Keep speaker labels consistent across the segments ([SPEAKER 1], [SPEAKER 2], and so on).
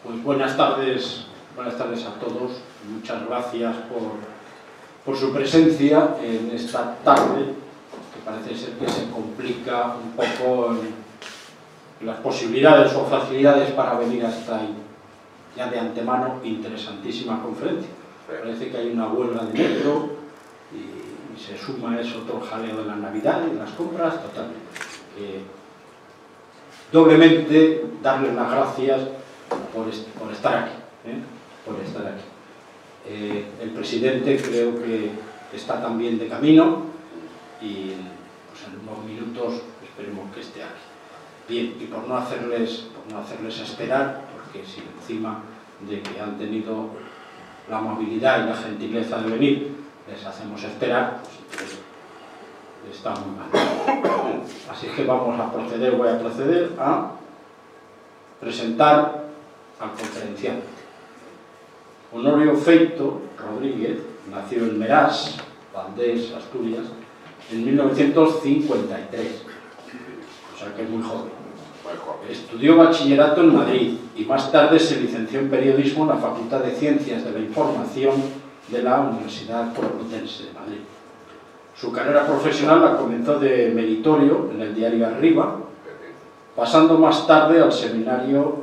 [SPEAKER 1] Pues buenas tardes a todos. Muchas gracias por su presencia en esta tarde, que parece ser que se complica un poco en las posibilidades o facilidades para venir a esta ya de antemano interesantísima conferencia. Parece que hay una huelga de metro y se suma a eso otro jaleo de la Navidad y de las compras, totalmente. Doblemente darles las gracias por estar aquí, el presidente creo que está también de camino y pues en unos minutos esperemos que esté aquí. Bien, y por no hacerles esperar, porque si encima de que han tenido la amabilidad y la gentileza de venir les hacemos esperar, pues está muy mal. Así que voy a proceder a presentar al conferenciante. Honorio Feito Rodríguez nació en Meraz, Valdés, Asturias, en 1953, o sea que es muy joven. Estudió bachillerato en Madrid y más tarde se licenció en periodismo en la Facultad de Ciencias de la Información de la Universidad Complutense de Madrid. Su carrera profesional la comenzó de meritorio en el diario Arriba, pasando más tarde al semanario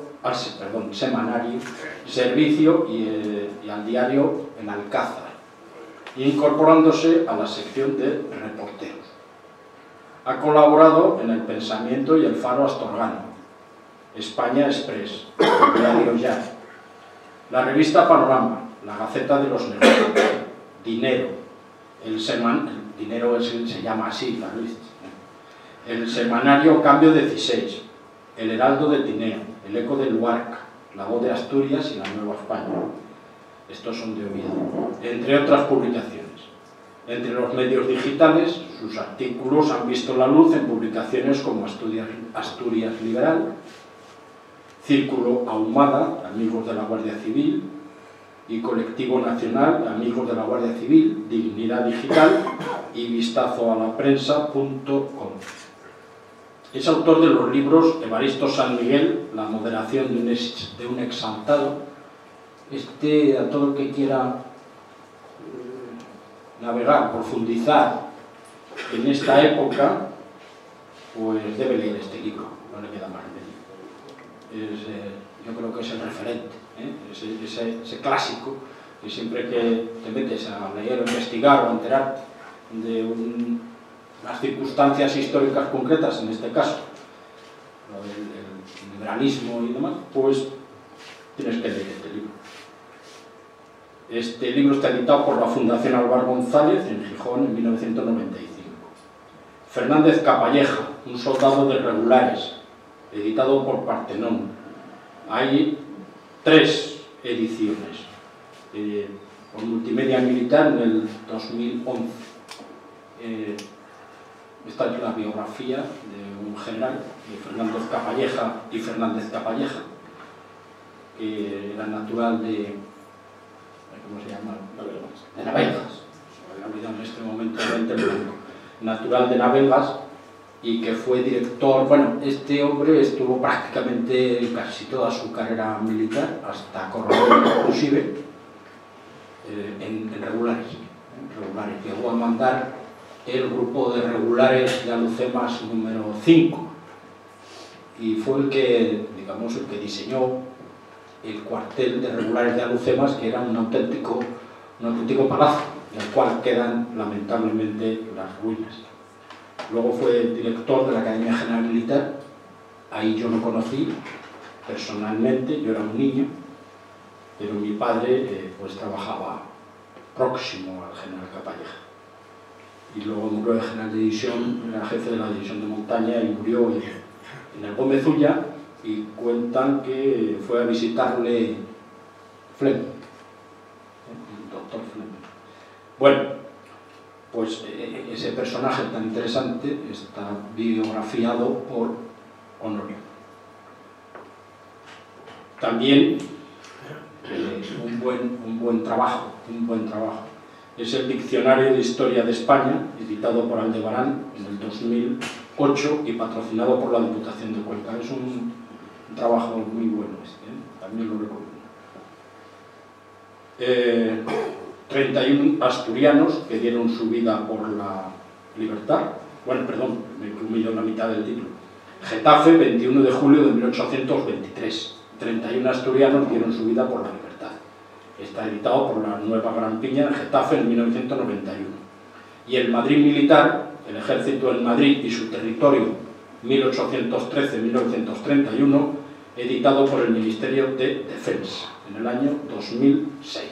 [SPEAKER 1] Servicio y al diario El Alcázar, y incorporándose a la sección de reporteros. Ha colaborado en El Pensamiento y El Faro Astorgano, España Express, el diario Ya, la revista Panorama, la Gaceta de los Negocios, Dinero, Dinero se llama así, la revista, el semanario Cambio 16, El Heraldo de Tineo, El Eco de Luarca, La Voz de Asturias y La Nueva España. Estos son de Oviedo, entre otras publicaciones. Entre los medios digitales, sus artículos han visto la luz en publicaciones como Asturias Liberal, Círculo Ahumada, Amigos de la Guardia Civil, y Colectivo Nacional, Amigos de la Guardia Civil, Dignidad Digital y vistazoalaprensa.com. Es autor de los libros Evaristo San Miguel, La moderación de un exaltado. A todo el que quiera navegar, profundizar en esta época, pues debe leer este libro, no le queda más remedio. Yo creo que es el referente, ese clásico que siempre que te metes a leer o investigar o a enterarte de las circunstancias históricas concretas, en este caso el liberalismo y demás, pues tienes que leer este libro. Este libro está editado por la Fundación Álvaro González en Gijón en 1995. Fernández Capalleja, un soldado de regulares, editado por Partenón. Hay 3 ediciones, por Multimedia Militar en el 2011. Esta es la biografía de un general, de Fernández Capalleja y Fernández Capalleja, que era natural de... ¿cómo se llama? De Navegas. Se me había olvidado en este momento, natural de Navegas, y que fue director. Bueno, este hombre estuvo prácticamente casi toda su carrera militar, hasta coronel inclusive, en regulares. Llegó a mandar el grupo de regulares de Alucemas número 5, y fue el que diseñó el cuartel de regulares de Alucemas, que era un auténtico palacio, en el cual quedan lamentablemente las ruinas. Luego fue director de la Academia General Militar. Ahí yo lo conocí personalmente, yo era un niño, pero mi padre pues trabajaba próximo al general Capalleja. Y luego murió de general de división, era jefe de la división de montaña, y murió en el Gómez Ulla, y cuentan que fue a visitarle Fleming, el doctor Fleming. Bueno, pues ese personaje tan interesante está biografiado por Honorio. También un buen trabajo. Es el Diccionario de Historia de España, editado por Aldebarán en el 2008 y patrocinado por la Diputación de Cuenca. Es un trabajo muy bueno este, también lo recomiendo. 31 asturianos que dieron su vida por la libertad. Bueno, perdón, me he comido la mitad del título. Getafe, 21 de julio de 1823. 31 asturianos dieron su vida por la libertad. Está editado por la Nueva Gran Piña en Getafe en 1991. Y el Madrid militar, el ejército en Madrid y su territorio, 1813-1931, editado por el Ministerio de Defensa en el año 2006.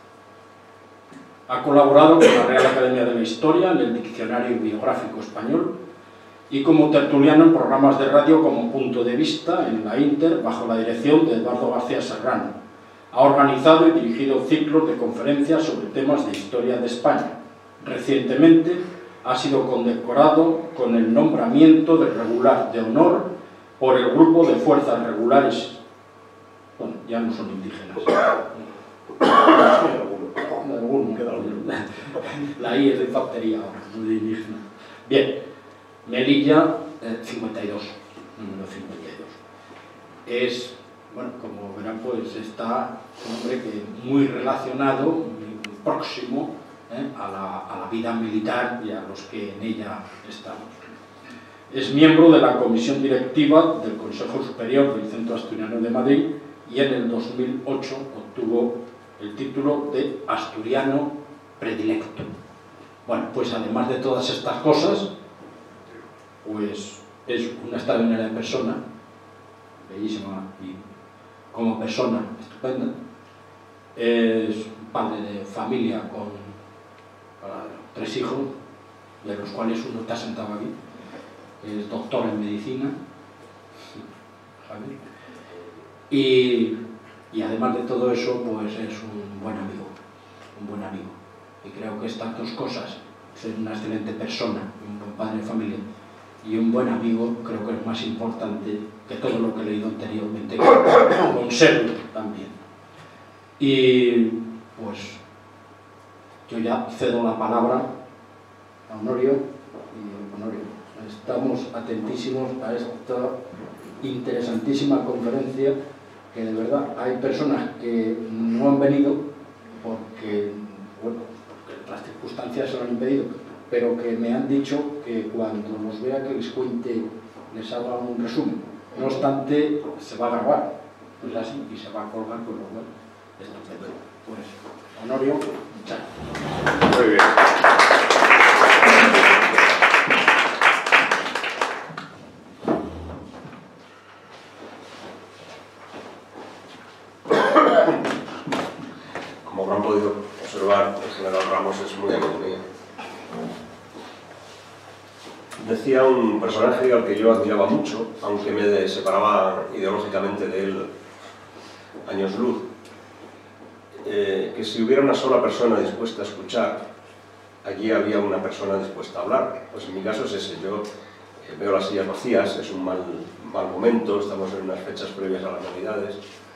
[SPEAKER 1] Ha colaborado con la Real Academia de la Historia en el Diccionario Biográfico Español y como tertuliano en programas de radio como Punto de Vista en la Inter, bajo la dirección de Eduardo García Serrano. Ha organizado y dirigido ciclos de conferencias sobre temas de historia de España. Recientemente ha sido condecorado con el nombramiento de regular de honor por el Grupo de Fuerzas Regulares. Bueno, ya no son indígenas. La I es de infantería ahora, no de indígena. Bien, Melilla 52, número 52. Es, bueno, como verán, pues está un hombre que muy relacionado, muy próximo a la vida militar y a los que en ella estamos. Es miembro de la comisión directiva del Consejo Superior del Centro Asturiano de Madrid y en el 2008 obtuvo el título de asturiano predilecto. Bueno, pues además de todas estas cosas, pues es una extraordinaria persona, bellísima y como persona estupenda. Es un padre de familia con 3 hijos, de los cuales uno está sentado aquí. Es doctor en medicina, ¿sabes? Y además de todo eso, pues es un buen amigo, y creo que estas dos cosas, ser una excelente persona, un buen padre de familia y un buen amigo, creo que es más importante que todo lo que he leído anteriormente, conservo también. Y pues yo ya cedo la palabra a Honorio, y Honorio, estamos atentísimos a esta interesantísima conferencia, que de verdad hay personas que no han venido porque, bueno, porque las circunstancias se lo han impedido, pero que me han dicho que cuando los vea que les cuente, les haga un resumen. No obstante, se va a grabar, pues así, y se va a colgar con lo bueno. Estupendo. Pues, Honorio, muchas gracias.
[SPEAKER 2] Muy bien. Como habrán podido observar, el general Ramos es muy amigo mío. Decía un personaje al que yo admiraba mucho, aunque me separaba ideológicamente de él años luz, que si hubiera una sola persona dispuesta a escuchar, allí había una persona dispuesta a hablar. Pues en mi caso es ese. Yo veo las sillas vacías, es un mal momento, estamos en unas fechas previas a las Navidades.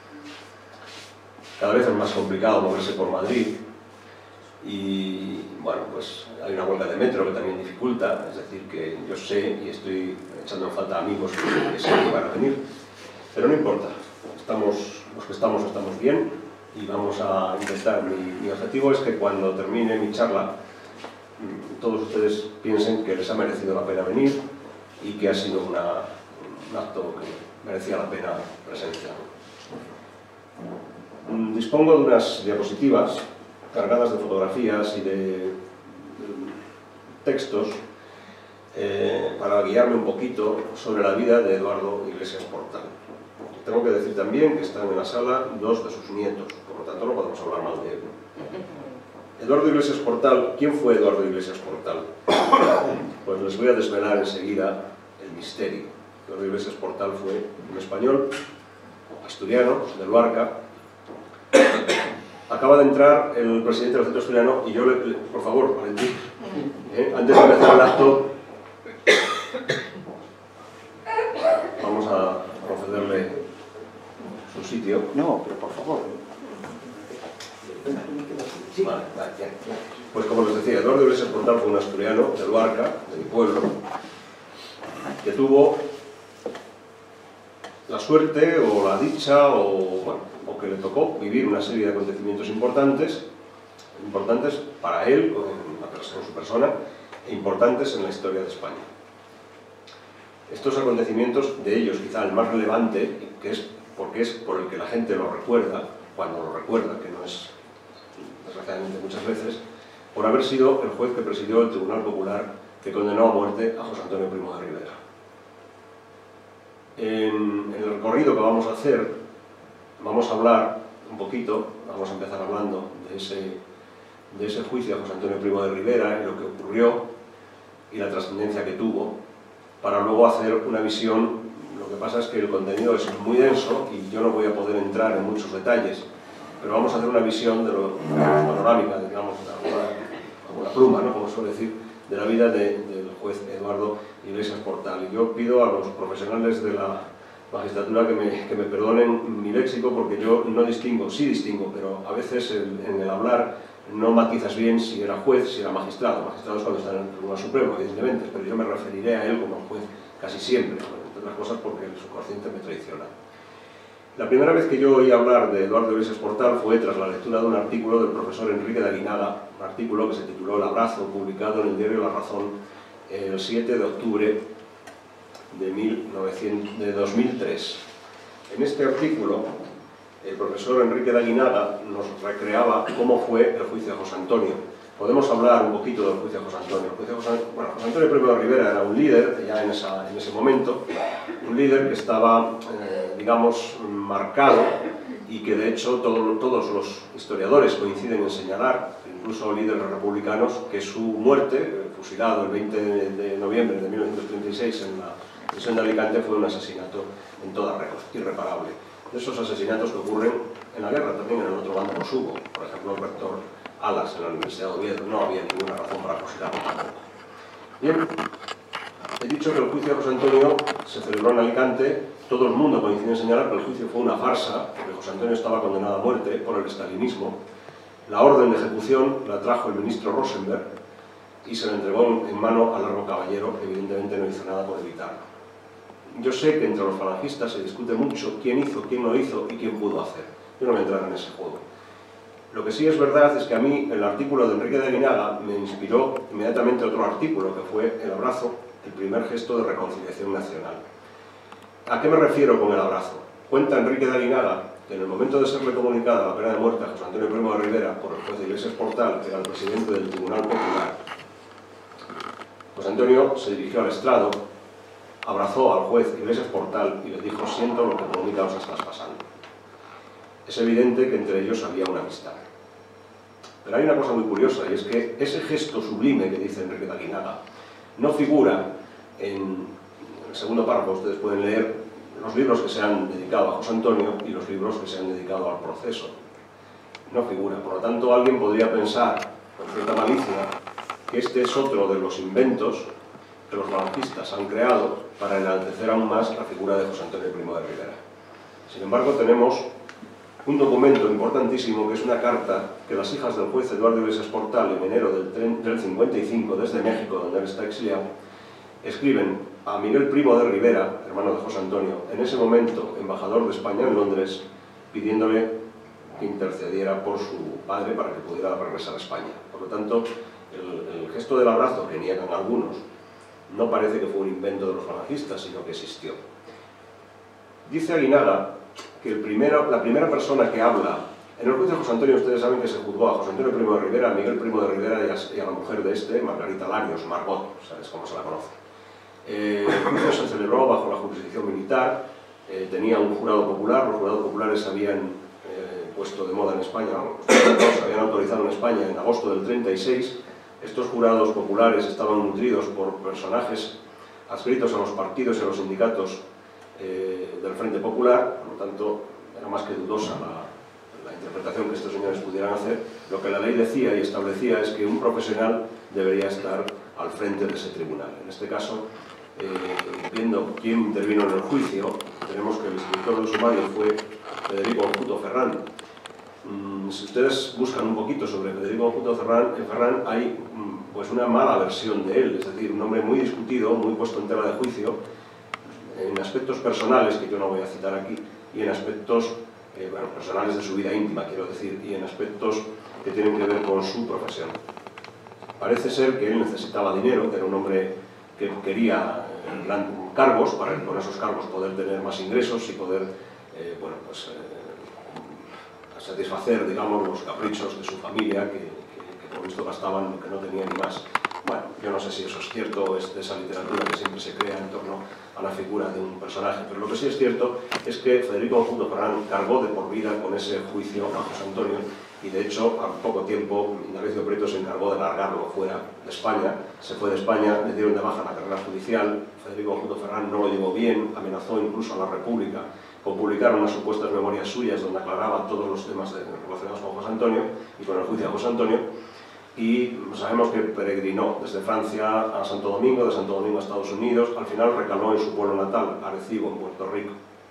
[SPEAKER 2] Cada vez es más complicado moverse por Madrid y, bueno, pues hay una huelga de metro que también dificulta, es decir, que yo sé y estoy echando en falta amigos que sé que van a venir, pero no importa, los que estamos bien y vamos a intentar. Mi objetivo es que cuando termine mi charla todos ustedes piensen que les ha merecido la pena venir y que ha sido un acto que merecía la pena presenciar. Dispongo de unas diapositivas cargadas de fotografías y de textos para guiarme un poquito sobre la vida de Eduardo Iglesias Portal. Tengo que decir también que están en la sala 2 de sus nietos, por lo tanto no podemos hablar mal de él. Eduardo Iglesias Portal, ¿quién fue Eduardo Iglesias Portal? Pues les voy a desvelar enseguida el misterio. Eduardo Iglesias Portal fue un español, asturiano, de Luarca. Acaba de entrar el presidente del Centro Asturiano y yo por favor, Valentín, antes de empezar el acto, vamos a concederle su sitio.
[SPEAKER 3] No, pero por favor.
[SPEAKER 2] Vale, bien. Pues como les decía, Eduardo Iglesias Portal fue un asturiano de Luarca, de mi pueblo, que tuvo la suerte o la dicha o que le tocó vivir una serie de acontecimientos importantes para él, en su persona, e importantes en la historia de España. Estos acontecimientos, de ellos quizá el más relevante, porque es por el que la gente lo recuerda, cuando lo recuerda, que no es desgraciadamente muchas veces, por haber sido el juez que presidió el Tribunal Popular que condenó a muerte a José Antonio Primo de Rivera. En el recorrido que vamos a hacer, vamos a hablar un poquito, vamos a empezar hablando de ese juicio a José Antonio Primo de Rivera y lo que ocurrió y la trascendencia que tuvo, para luego hacer una visión. Lo que pasa es que el contenido es muy denso y yo no voy a poder entrar en muchos detalles, pero vamos a hacer una visión de lo panorámica, digamos, alguna pluma, ¿no?, como suele decir, de la vida del juez Eduardo Iglesias Portal. Y yo pido a los profesionales de la magistratura que me perdonen mi léxico, porque yo no distingo, sí distingo, pero a veces en el hablar no matizas bien si era juez, si era magistrado. Magistrado es cuando está en el Tribunal Supremo, evidentemente, pero yo me referiré a él como juez casi siempre, entre otras cosas porque el subconsciente me traiciona. La primera vez que yo oí hablar de Eduardo Iglesias Portal fue tras la lectura de un artículo del profesor Enrique de Aguinaga, un artículo que se tituló El Abrazo, publicado en el diario La Razón el 7 de octubre de 2003. En este artículo, el profesor Enrique de Aguinaga nos recreaba cómo fue el juicio de José Antonio. Podemos hablar un poquito del juicio de José Antonio. José Antonio Primo de Rivera era un líder, ya en ese momento, un líder que estaba, digamos, marcado y que de hecho todos los historiadores coinciden en señalar, incluso líderes republicanos, que su muerte, fusilado el 20 de noviembre de 1936 en la prisión de Alicante, fue un asesinato en toda regla, irreparable. De esos asesinatos que ocurren en la guerra, también en el otro bando los hubo. Por ejemplo, el rector Alas en la Universidad de Oviedo, no había ninguna razón para fusilarlo tampoco. Bien, he dicho que el juicio de José Antonio se celebró en Alicante. Todo el mundo coincide en señalar que el juicio fue una farsa, porque José Antonio estaba condenado a muerte por el estalinismo. La orden de ejecución la trajo el ministro Rosenberg y se la entregó en mano a Largo Caballero, que evidentemente no hizo nada por evitarlo. Yo sé que entre los falangistas se discute mucho quién hizo, quién no hizo y quién pudo hacer. Yo no voy a entrar en ese juego. Lo que sí es verdad es que a mí el artículo de Enrique de Aguinaga me inspiró inmediatamente otro artículo, que fue El Abrazo, el primer gesto de reconciliación nacional. ¿A qué me refiero con el abrazo? Cuenta Enrique de Aguinaga que en el momento de serle comunicada la pena de muerte a José Antonio Primo de Rivera por el juez Iglesias Portal, que era el presidente del Tribunal Popular, José Antonio se dirigió al estrado, abrazó al juez Iglesias Portal y le dijo: siento lo que por mi causa estás pasando. Es evidente que entre ellos había una amistad. Pero hay una cosa muy curiosa, y es que ese gesto sublime que dice Enrique de Aguinaga no figura en el segundo párrafo. Ustedes pueden leer los libros que se han dedicado a José Antonio y los libros que se han dedicado al proceso. No figura. Por lo tanto, alguien podría pensar, con cierta malicia, que este es otro de los inventos que los falangistas han creado para enaltecer aún más la figura de José Antonio Primo de Rivera. Sin embargo, tenemos un documento importantísimo, que es una carta que las hijas del juez Eduardo Iglesias Portal, en enero del 55, desde México, donde él está exiliado, escriben a Miguel Primo de Rivera, hermano de José Antonio, en ese momento embajador de España en Londres, pidiéndole que intercediera por su padre para que pudiera regresar a España. Por lo tanto, el gesto del abrazo, que niegan algunos, no parece que fue un invento de los falangistas, sino que existió. Dice Aguinaga que la primera persona que habla en el juicio de José Antonio, ustedes saben que se juzgó a José Antonio Primo de Rivera, a Miguel Primo de Rivera y a la mujer de este, Margarita Larios, Margot, ¿sabes cómo se la conoce? El juicio se celebró bajo la jurisdicción militar, tenía un jurado popular. Los jurados populares se habían puesto de moda en España, se habían autorizado en España en agosto del 36. Estos jurados populares estaban nutridos por personajes adscritos a los partidos y a los sindicatos del Frente Popular. Por lo tanto, era más que dudosa la interpretación que estos señores pudieran hacer. Lo que la ley decía y establecía es que un profesional debería estar al frente de ese tribunal. En este caso, viendo quién intervino en el juicio, tenemos que el instructor del sumario fue Federico Enjuto Ferrán. Si ustedes buscan un poquito sobre Federico Enjuto Ferrán, hay pues una mala versión de él, es decir, un hombre muy discutido, muy puesto en tela de juicio. en aspectos personales, que yo no voy a citar aquí, y en aspectos personales de su vida íntima, quiero decir, y en aspectos que tienen que ver con su profesión. Parece ser que él necesitaba dinero, que era un hombre que quería cargos, para con esos cargos poder tener más ingresos y poder satisfacer, digamos, los caprichos de su familia, que por visto gastaban lo que no tenían ni más. Bueno, yo no sé si eso es cierto o es de esa literatura que siempre se crea en torno a la figura de un personaje, pero lo que sí es cierto es que Federico Conjunto Ferrán cargó de por vida con ese juicio a José Antonio, y de hecho, a poco tiempo, Indalecio Prieto se encargó de largarlo fuera de España. Se fue de España, le dieron de baja la carrera judicial. Federico Conjunto Ferrán no lo llevó bien, amenazó incluso a la República con publicar unas supuestas memorias suyas donde aclaraba todos los temas relacionados con José Antonio y con el juicio a José Antonio. Y sabemos que peregrinó desde Francia a Santo Domingo, de Santo Domingo a Estados Unidos. Al final recaló en su pueblo natal, Arecibo, en Puerto Rico.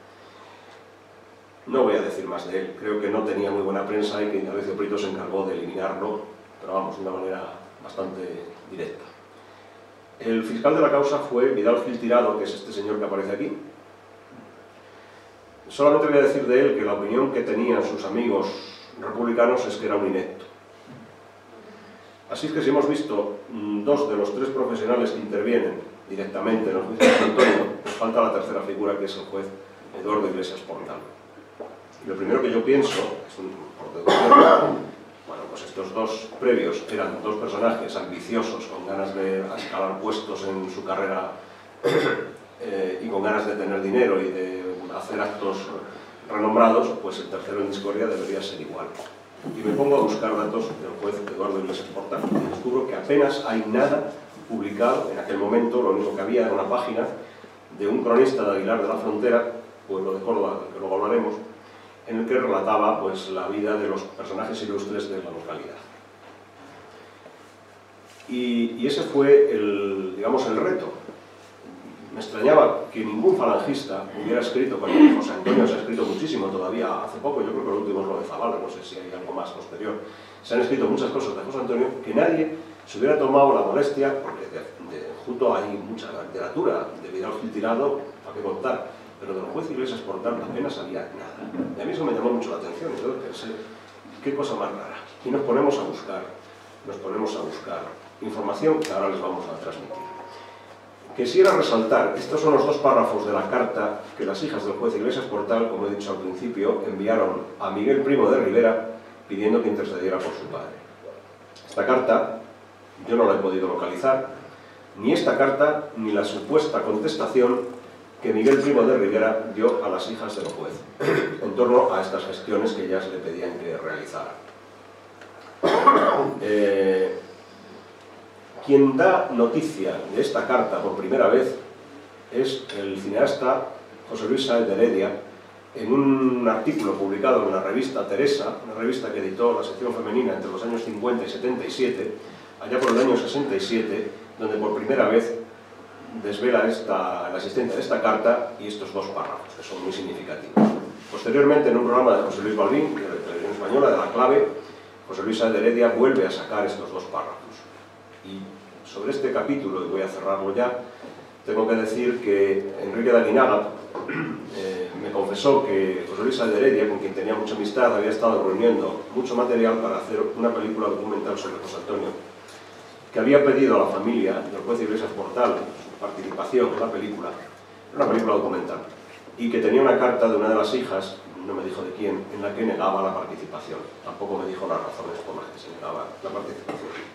[SPEAKER 2] No voy a decir más de él, creo que no tenía muy buena prensa y que Indalecio Prieto se encargó de eliminarlo, pero vamos, de una manera bastante directa. El fiscal de la causa fue Vidal Gil Tirado, que es este señor que aparece aquí. Solamente voy a decir de él que la opinión que tenían sus amigos republicanos es que era un inepto. Así es que si hemos visto dos de los tres profesionales que intervienen directamente en el juicio de Antonio, nos falta la tercera figura, que es el juez Eduardo Iglesias Portal. Y lo primero que yo pienso, por deducción, pues estos dos previos eran dos personajes ambiciosos, con ganas de escalar puestos en su carrera y con ganas de tener dinero y de hacer actos renombrados, pues el tercero en discordia debería ser igual. Y me pongo a buscar datos del juez Eduardo Iglesias Portal y descubro que apenas hay nada publicado en aquel momento. Lo único que había era una página de un cronista de Aguilar de la Frontera, pueblo de Córdoba, del que luego hablaremos, en el que relataba pues, la vida de los personajes ilustres de la localidad. Y ese fue digamos, el reto. Me extrañaba que ningún falangista hubiera escrito, cuando José Antonio se ha escrito muchísimo todavía, hace poco, yo creo que lo último es lo de Zavala, no sé si hay algo más posterior, se han escrito muchas cosas de José Antonio, que nadie se hubiera tomado la molestia, porque junto hay mucha literatura, de Vidal Gil Tirado, para qué contar, pero del juez Iglesias Portal apenas había nada. Y a mí eso me llamó mucho la atención, entonces pensé, qué cosa más rara. Y nos ponemos a buscar información que ahora les vamos a transmitir. Quisiera resaltar, estos son los dos párrafos de la carta que las hijas del juez Iglesias Portal, como he dicho al principio, enviaron a Miguel Primo de Rivera pidiendo que intercediera por su padre. Esta carta yo no la he podido localizar, ni esta carta ni la supuesta contestación que Miguel Primo de Rivera dio a las hijas del juez en torno a estas gestiones que ellas le pedían que realizara. Quien da noticia de esta carta por primera vez es el cineasta José Luis Sáez de Heredia, en un artículo publicado en la revista Teresa, una revista que editó la sección femenina entre los años 50 y 77, allá por el año 67, donde por primera vez desvela la existencia de esta carta y estos dos párrafos, que son muy significativos. Posteriormente, en un programa de José Luis Balbín, de la televisión española, de La Clave, José Luis Sáez de Heredia vuelve a sacar estos dos párrafos. Y sobre este capítulo, y voy a cerrarlo ya, tengo que decir que Enrique de Aguinaga me confesó que José Luis Sáez de Heredia, con quien tenía mucha amistad, había estado reuniendo mucho material para hacer una película documental sobre José Antonio, que había pedido a la familia del juez Iglesias Portal su participación en la película, una película documental, y que tenía una carta de una de las hijas, no me dijo de quién, en la que negaba la participación. Tampoco me dijo las razones por las que se negaba la participación.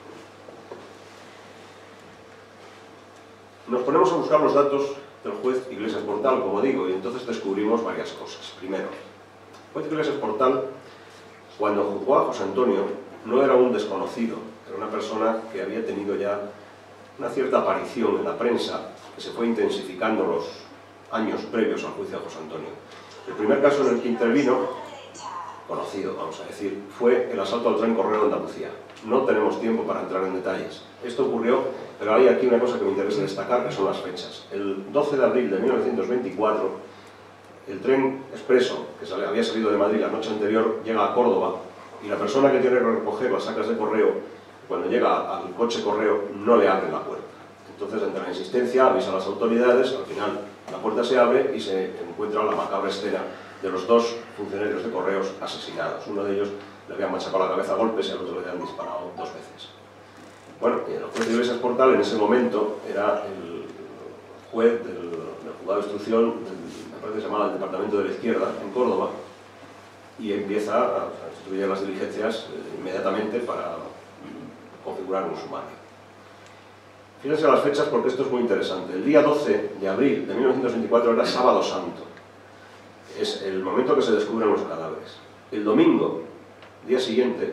[SPEAKER 2] Nos ponemos a buscar los datos del juez Iglesias Portal, como digo, y entonces descubrimos varias cosas. Primero, el juez Iglesias Portal, cuando juzgó a José Antonio, no era un desconocido, era una persona que había tenido ya una cierta aparición en la prensa, que se fue intensificando los años previos al juicio a José Antonio. El primer caso en el que intervino, conocido, vamos a decir, fue el asalto al tren Correo de Andalucía. No tenemos tiempo para entrar en detalles. Esto ocurrió, pero hay aquí una cosa que me interesa destacar, que son las fechas. El 12 de abril de 1924, el tren expreso, que había salido de Madrid la noche anterior, llega a Córdoba, y la persona que tiene que recoger las sacas de correo, cuando llega al coche correo, no le abre la puerta. Entonces, ante la insistencia, avisa a las autoridades, al final La puerta se abre y se encuentra la macabra escena de los dos funcionarios de correos asesinados. Uno de ellos le habían machacado la cabeza a golpes y al otro le habían disparado 2 veces. Bueno, y el juez de Iglesias Portal en ese momento era el juez del juzgado de instrucción, me parece que se llamaba el Departamento de la Izquierda, en Córdoba, y empieza a instituir las diligencias inmediatamente para configurar un sumario. Fíjense las fechas porque esto es muy interesante. El día 12 de abril de 1924 era Sábado Santo. Es el momento que se descubren los cadáveres. El domingo, día siguiente,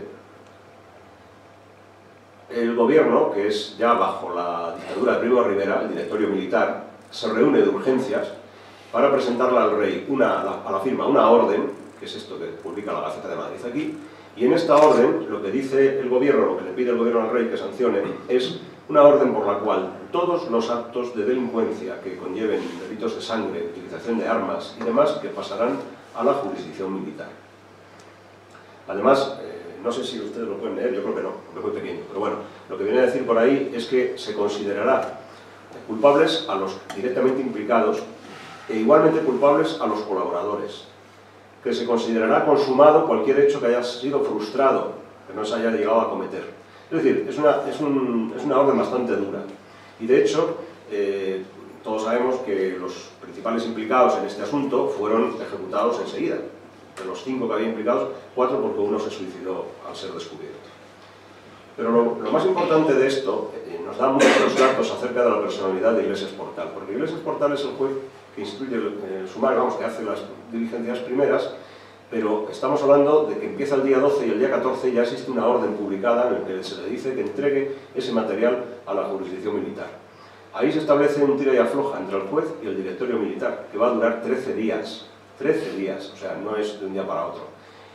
[SPEAKER 2] el gobierno, que es ya bajo la dictadura de Primo de Rivera, el directorio militar, se reúne de urgencias para presentarle al rey a la firma una orden, que es esto que publica la Gaceta de Madrid aquí, y en esta orden lo que dice el gobierno, lo que le pide el gobierno al rey que sancione, es una orden por la cual todos los actos de delincuencia que conlleven delitos de sangre, utilización de armas y demás, que pasarán a la jurisdicción militar. Además, no sé si ustedes lo pueden leer, yo creo que no, porque es muy pequeño, pero bueno, lo que viene a decir por ahí es que se considerará culpables a los directamente implicados e igualmente culpables a los colaboradores, que se considerará consumado cualquier hecho que haya sido frustrado, que no se haya llegado a cometer. Es decir, es una orden bastante dura. Y de hecho, todos sabemos que los principales implicados en este asunto fueron ejecutados enseguida. De los 5 que había implicados, 4 porque uno se suicidó al ser descubierto. Pero lo más importante de esto, nos da muchos datos acerca de la personalidad de Iglesias Portal, porque Iglesias Portal es el juez que instituye el sumario, vamos, que hace las diligencias primeras, pero estamos hablando de que empieza el día 12 y el día 14 ya existe una orden publicada en la que se le dice que entregue ese material a la jurisdicción militar. Ahí se establece un tira y afloja entre el juez y el directorio militar, que va a durar 13 días. 13 días, o sea, no es de un día para otro.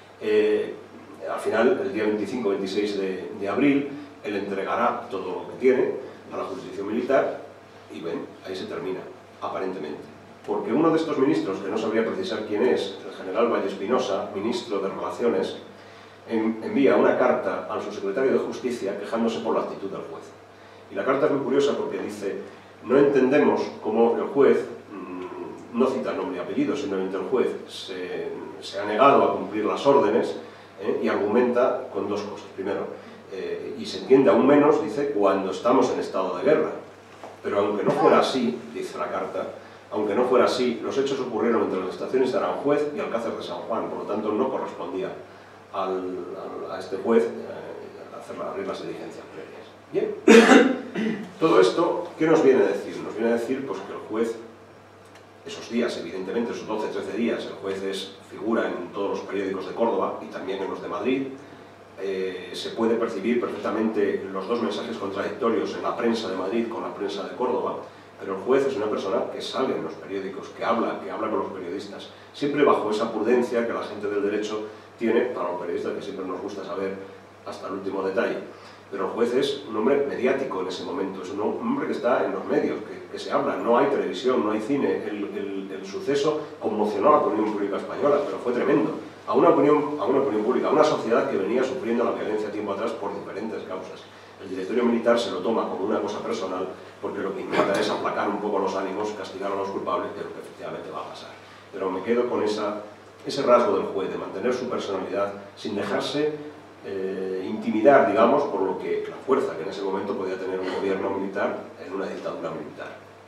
[SPEAKER 2] Al final, el día 25-26 de abril, él entregará todo lo que tiene a la jurisdicción militar y ven, ahí se termina, aparentemente. Porque uno de estos ministros, que no sabría precisar quién es, el general Valle Espinosa, ministro de Relaciones, envía una carta al subsecretario de Justicia quejándose por la actitud del juez. Y la carta es muy curiosa porque dice: no entendemos cómo el juez, no cita nombre y apellido, simplemente el juez se ha negado a cumplir las órdenes, y argumenta con 2 cosas. Primero, y se entiende aún menos, dice, cuando estamos en estado de guerra. Pero aunque no fuera así, dice la carta, aunque no fuera así, los hechos ocurrieron entre las estaciones de Aranjuez y Alcázar de San Juan, por lo tanto no correspondía a este juez abrir las diligencias previas. Bien, todo esto, ¿qué nos viene a decir? Nos viene a decir pues, que el juez, esos días, evidentemente, esos 12-13 días, el juez figura en todos los periódicos de Córdoba y también en los de Madrid. Se puede percibir perfectamente los 2 mensajes contradictorios en la prensa de Madrid con la prensa de Córdoba, pero el juez es una persona que sale en los periódicos, que habla con los periodistas, siempre bajo esa prudencia que la gente del derecho tiene para los periodistas, que siempre nos gusta saber hasta el último detalle. Pero el juez es un hombre mediático en ese momento, es un hombre que está en los medios, que se habla, no hay televisión, no hay cine. El suceso conmocionó a la opinión pública española, pero fue tremendo. A una opinión pública, a una sociedad que venía sufriendo la violencia tiempo atrás por diferentes causas. El directorio militar se lo toma como una cosa personal, porque lo que intenta es aplacar un poco los ánimos, castigar a los culpables, que es lo que efectivamente va a pasar. Pero me quedo con ese rasgo del juez, de mantener su personalidad sin dejarse intimidar, digamos, por lo que la fuerza que en ese momento podía tener un gobierno militar en una dictadura militar.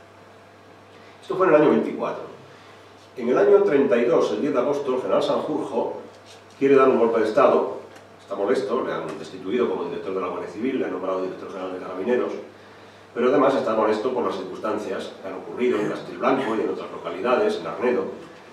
[SPEAKER 2] Esto fue en el año 24. En el año 32, el 10 de agosto, el general Sanjurjo quiere dar un golpe de Estado, está molesto, le han destituido como director de la Guardia Civil, le han nombrado director general de Carabineros, pero además está molesto por las circunstancias que han ocurrido en Castilblanco y en otras localidades, en Arnedo,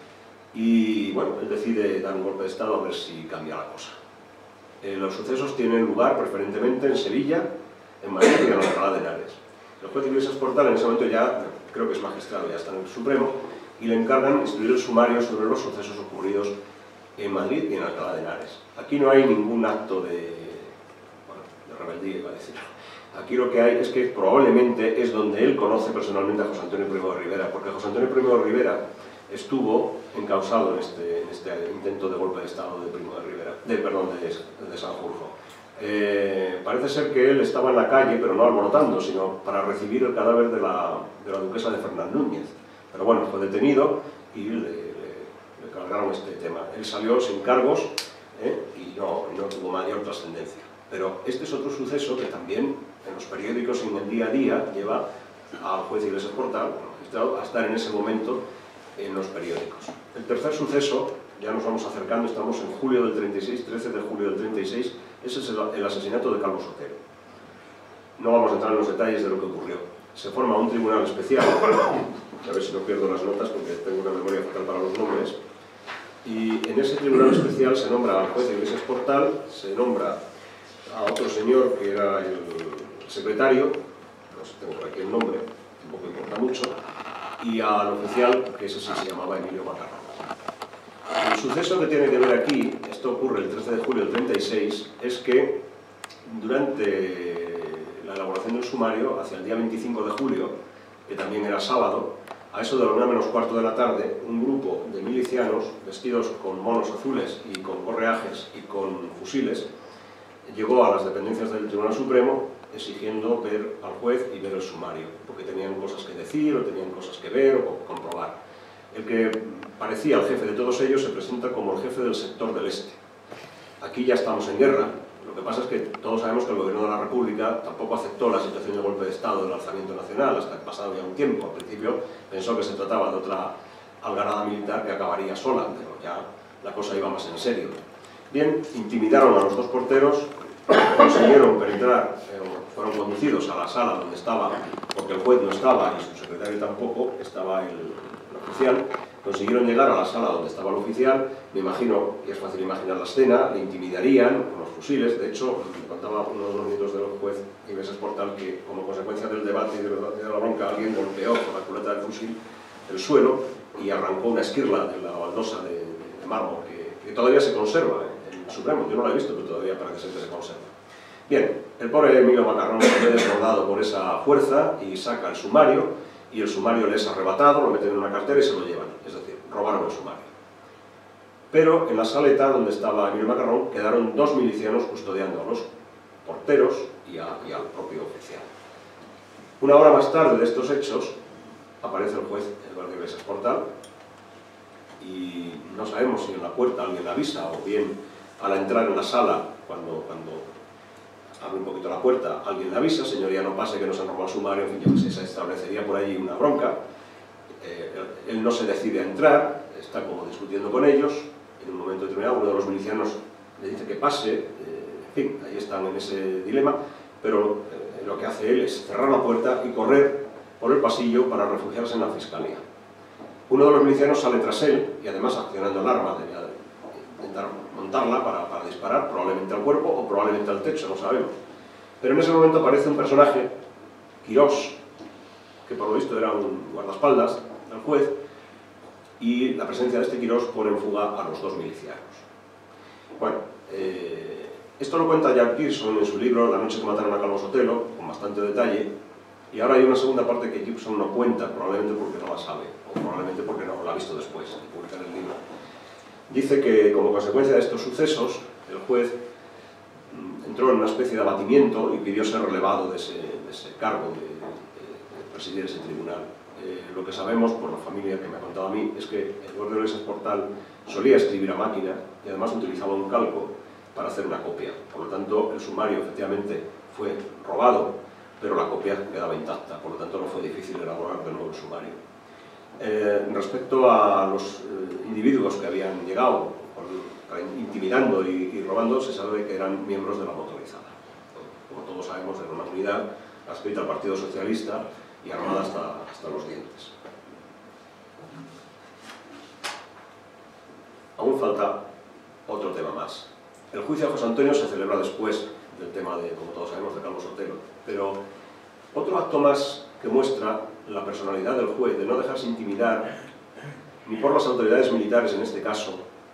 [SPEAKER 2] y bueno, él decide dar un golpe de Estado a ver si cambia la cosa. Los sucesos tienen lugar preferentemente en Sevilla, en Madrid y en Alcalá de Henares. El juez Iglesias Portal en ese momento ya, creo que es magistrado, ya está en el Supremo, y le encargan instruir el sumario sobre los sucesos ocurridos en Madrid y en Alcalá de Henares. Aquí no hay ningún acto de rebeldía, iba a decir. Aquí lo que hay es que probablemente es donde él conoce personalmente a José Antonio Primo de Rivera, porque José Antonio Primo de Rivera estuvo encausado en este intento de golpe de Estado de Primo de Rivera, de Sanjurjo. Parece ser que él estaba en la calle, pero no alborotando, sino para recibir el cadáver de la duquesa de Fernán Núñez. Pero bueno, fue detenido y le cargaron este tema. Él salió sin cargos y no tuvo mayor trascendencia. Pero este es otro suceso que también en los periódicos y en el día a día lleva al juez Iglesias Portal, magistrado, a estar en ese momento en los periódicos. El tercer suceso, ya nos vamos acercando, estamos en julio del 36, 13 de julio del 36, ese es el asesinato de Calvo Sotelo. No vamos a entrar en los detalles de lo que ocurrió. Se forma un tribunal especial, a ver si no pierdo las notas porque tengo una memoria fatal para los nombres, y en ese tribunal especial se nombra al juez Iglesias Portal, se nombra a otro señor que era el secretario, no sé, tengo por aquí el nombre, tampoco importa mucho, y al oficial, que ese sí se llamaba Emilio Macarrón. El suceso que tiene que ver aquí, esto ocurre el 13 de julio del 36, es que durante la elaboración del sumario, hacia el día 25 de julio, que también era sábado, a eso de la 1:15 de la tarde, un grupo de milicianos, vestidos con monos azules y con correajes y con fusiles, llegó a las dependencias del Tribunal Supremo exigiendo ver al juez y ver el sumario, porque tenían cosas que decir, o tenían cosas que ver, o comprobar. El que parecía el jefe de todos ellos se presenta como el jefe del sector del este. Aquí ya estamos en guerra. Lo que pasa es que todos sabemos que el Gobierno de la República tampoco aceptó la situación de golpe de Estado del alzamiento nacional hasta que pasado ya un tiempo. Al principio pensó que se trataba de otra algarada militar que acabaría sola, pero ya la cosa iba más en serio. Bien, intimidaron a los dos porteros, consiguieron penetrar, fueron conducidos a la sala donde estaba, porque el juez no estaba y su secretario tampoco, estaba el oficial. Consiguieron llegar a la sala donde estaba el oficial, me imagino, y es fácil imaginar la escena, le intimidarían con los fusiles. De hecho, me contaba uno de los nietos del juez Iglesias Portal que, como consecuencia del debate y de la bronca, alguien golpeó con la culata del fusil el suelo y arrancó una esquirla de la baldosa de mármol que todavía se conserva en el Supremo. Yo no la he visto, pero todavía parece ser que se conserva. Bien, el pobre Emilio Macarrón se ve desbordado por esa fuerza y saca el sumario, y el sumario les es arrebatado, lo meten en una cartera y se lo llevan, es decir, robaron el sumario. Pero en la saleta donde estaba Emilio Macarrón quedaron dos milicianos custodiando a los porteros y al propio oficial. Una hora más tarde de estos hechos aparece el juez Eduardo Iglesias Portal y no sabemos si en la puerta alguien le avisa o bien al entrar en la sala, cuando abre un poquito la puerta, alguien le avisa: señoría, no pase que nos han robado el sumario. En fin, yo que sé, se establecería por ahí una bronca. Él no se decide a entrar, está como discutiendo con ellos. En un momento determinado uno de los milicianos le dice que pase, en fin, ahí están en ese dilema, pero lo que hace él es cerrar la puerta y correr por el pasillo para refugiarse en la fiscalía. Uno de los milicianos sale tras él y además accionando el arma, debía intentar montarla para disparar, probablemente al cuerpo o probablemente al techo, no sabemos. Pero en ese momento aparece un personaje, Quirós, que por lo visto era un guardaespaldas del juez, y la presencia de este Quirós pone en fuga a los dos milicianos. Bueno, esto lo cuenta Jack Pearson en su libro La noche que mataron a Calvo Sotelo, con bastante detalle, y ahora hay una segunda parte que Gibson no cuenta, probablemente porque no la sabe, o probablemente porque no la ha visto después de publicar el libro. Dice que como consecuencia de estos sucesos, el juez entró en una especie de abatimiento y pidió ser relevado de ese cargo de presidir ese tribunal. Lo que sabemos por la familia que me ha contado a mí es que Eduardo Iglesias Portal solía escribir a máquina y además utilizaba un calco para hacer una copia. Por lo tanto, el sumario efectivamente fue robado, pero la copia quedaba intacta, por lo tanto no fue difícil elaborar de nuevo el sumario. Respecto a los individuos que habían llegado intimidando y robando, se sabe que eran miembros de la motorizada. Como todos sabemos, era una unidad adscrita al Partido Socialista y armada hasta los dientes. Aún falta otro tema más. El juicio a José Antonio se celebra después del tema de, como todos sabemos, de Calvo Sotelo, pero otro acto más que muestra la personalidad del juez de no dejarse intimidar ni por las autoridades militares en este caso,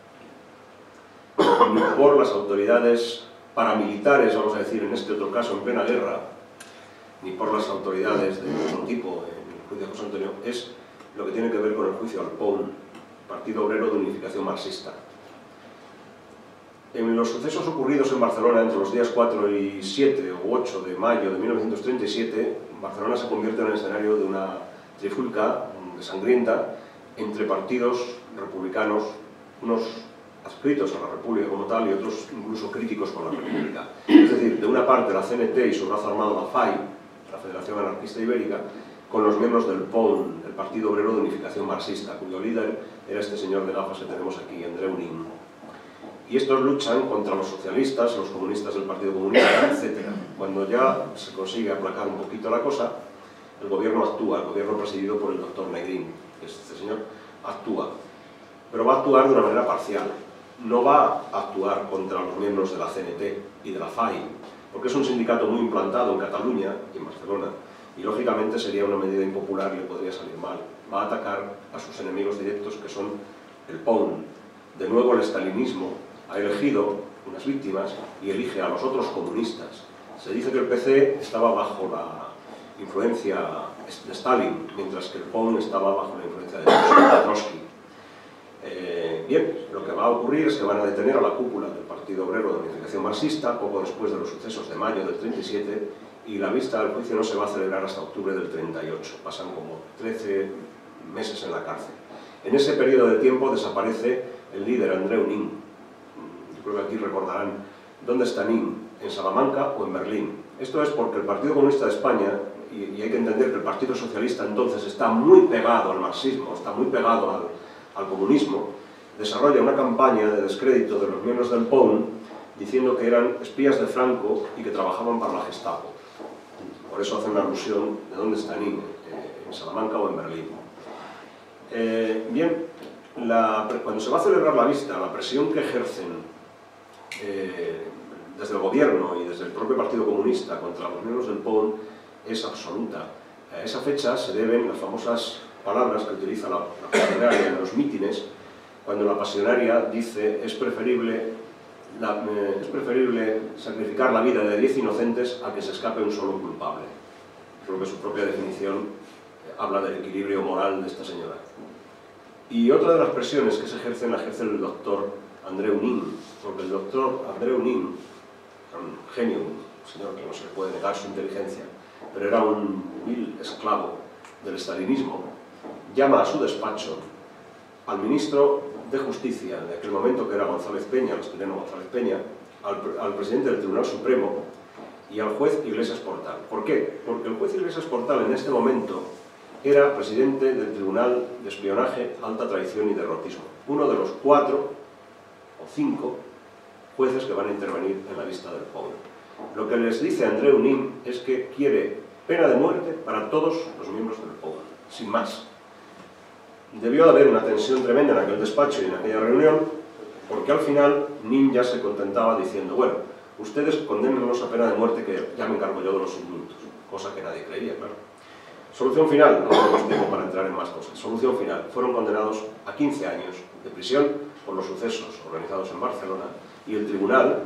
[SPEAKER 2] ni por las autoridades paramilitares, vamos a decir, en este otro caso, en plena guerra, ni por las autoridades de otro tipo en el juicio a José Antonio, es lo que tiene que ver con el juicio al POUN, Partido Obrero de Unificación Marxista. En los sucesos ocurridos en Barcelona entre los días 4 y 7 o 8 de mayo de 1937, Barcelona se convierte en el escenario de una trifulca sangrienta entre partidos republicanos, unos adscritos a la República como tal y otros incluso críticos con la República. Es decir, de una parte la CNT y su brazo armado la FAI, la Federación Anarquista Ibérica, con los miembros del POUN, el Partido Obrero de Unificación Marxista, cuyo líder era este señor de gafas que tenemos aquí, Andreu Nin. Y estos luchan contra los socialistas, los comunistas del Partido Comunista, etc. Cuando ya se consigue aplacar un poquito la cosa, el gobierno actúa, el gobierno presidido por el doctor Negrín, que es este señor, actúa. Pero va a actuar de una manera parcial. No va a actuar contra los miembros de la CNT y de la FAI, porque es un sindicato muy implantado en Cataluña y en Barcelona, y lógicamente sería una medida impopular y le podría salir mal. Va a atacar a sus enemigos directos, que son el POUN. De nuevo el estalinismo ha elegido unas víctimas y elige a los otros comunistas. Se dice que el PC estaba bajo la influencia de Stalin, mientras que el POUN estaba bajo la influencia de Trotsky. Bien, lo que va a ocurrir es que van a detener a la cúpula del Partido Obrero de Unificación Marxista poco después de los sucesos de mayo del 37, y la vista del juicio no se va a celebrar hasta octubre del 38. Pasan como 13 meses en la cárcel. En ese periodo de tiempo desaparece el líder Andreu Nin. Yo creo que aquí recordarán dónde está Nin, en Salamanca o en Berlín. Esto es porque el Partido Comunista de España, y hay que entender que el Partido Socialista entonces está muy pegado al marxismo, está muy pegado al comunismo, desarrolla una campaña de descrédito de los miembros del POUN diciendo que eran espías de Franco y que trabajaban para la Gestapo. Por eso hacen la alusión de dónde está Nin, en Salamanca o en Berlín. Bien, cuando se va a celebrar la vista, la presión que ejercen desde el gobierno y desde el propio Partido Comunista contra los miembros del POUN es absoluta. A esa fecha se deben las famosas palabras que utiliza la pasionaria en los mítines, cuando la pasionaria dice es preferible sacrificar la vida de 10 inocentes a que se escape un solo culpable. Creo que su propia definición habla del equilibrio moral de esta señora. Y otra de las presiones que se ejercen la ejerce el doctor Andreu Nin, porque el doctor Andreu Nin era un genio, un señor que no se le puede negar su inteligencia, pero era un vil esclavo del estalinismo. Llama a su despacho al ministro de Justicia de aquel momento, que era González Peña, el asturiano González Peña, al presidente del Tribunal Supremo y al juez Iglesias Portal. ¿Por qué? Porque el juez Iglesias Portal en este momento era presidente del Tribunal de Espionaje, Alta Traición y Derrotismo, uno de los 4 o 5 jueces que van a intervenir en la vista del POUN. Lo que les dice Andreu Nin es que quiere pena de muerte para todos los miembros del POUN, sin más. Debió de haber una tensión tremenda en aquel despacho y en aquella reunión, porque al final Nin ya se contentaba diciendo, bueno, ustedes condénennos a pena de muerte, que ya me encargo yo de los indultos, cosa que nadie creía, claro. Solución final, no tenemos tiempo para entrar en más cosas. Solución final, fueron condenados a 15 años de prisión por los sucesos organizados en Barcelona, y el tribunal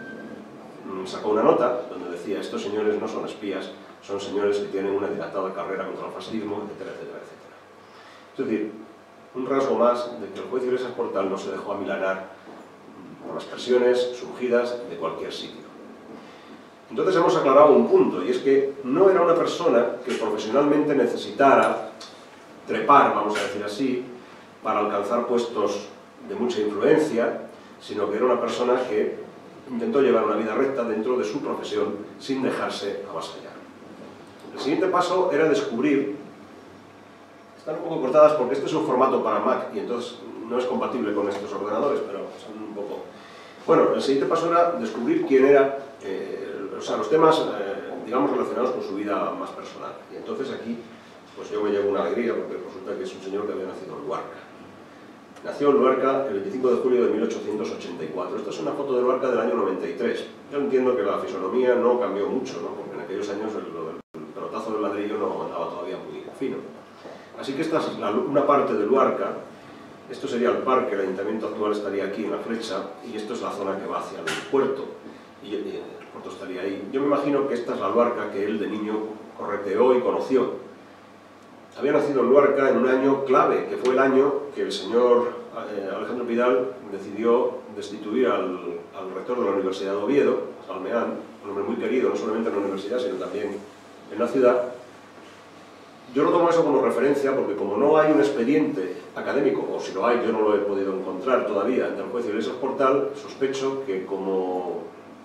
[SPEAKER 2] sacó una nota donde decía, estos señores no son espías, son señores que tienen una dilatada carrera contra el fascismo, etcétera, etcétera, etcétera. Es decir, un rasgo más de que el juez Iglesias Portal no se dejó amilanar por las presiones surgidas de cualquier sitio. Entonces hemos aclarado un punto, y es que no era una persona que profesionalmente necesitara trepar, vamos a decir así, para alcanzar puestos de mucha influencia, sino que era una persona que intentó llevar una vida recta dentro de su profesión sin dejarse avasallar. El siguiente paso era descubrir, están un poco cortadas porque este es un formato para Mac y entonces no es compatible con estos ordenadores, pero son un poco... Bueno, el siguiente paso era descubrir quién era, o sea, los temas, digamos, relacionados con su vida más personal. Y entonces aquí, pues yo me llevo una alegría porque resulta que es un señor que había nacido en Luarca. Nació en Luarca el 25 de julio de 1884. Esta es una foto de Luarca del año 93. Yo entiendo que la fisonomía no cambió mucho, ¿no? Porque en aquellos años el pelotazo del ladrillo no andaba todavía muy fino. Así que esta es una parte de Luarca. Esto sería el parque, el ayuntamiento actual estaría aquí en la flecha, y esto es la zona que va hacia el puerto, y el puerto estaría ahí. Yo me imagino que esta es la Luarca que él de niño correteó y conoció. Había nacido en Luarca en un año clave, que fue el año que el señor Alejandro Pidal decidió destituir al rector de la Universidad de Oviedo, Salmeán, un hombre muy querido, no solamente en la universidad, sino también en la ciudad. Yo lo tomo eso como referencia porque como no hay un expediente académico, o si lo hay yo no lo he podido encontrar todavía del juez Iglesias Portal, sospecho que como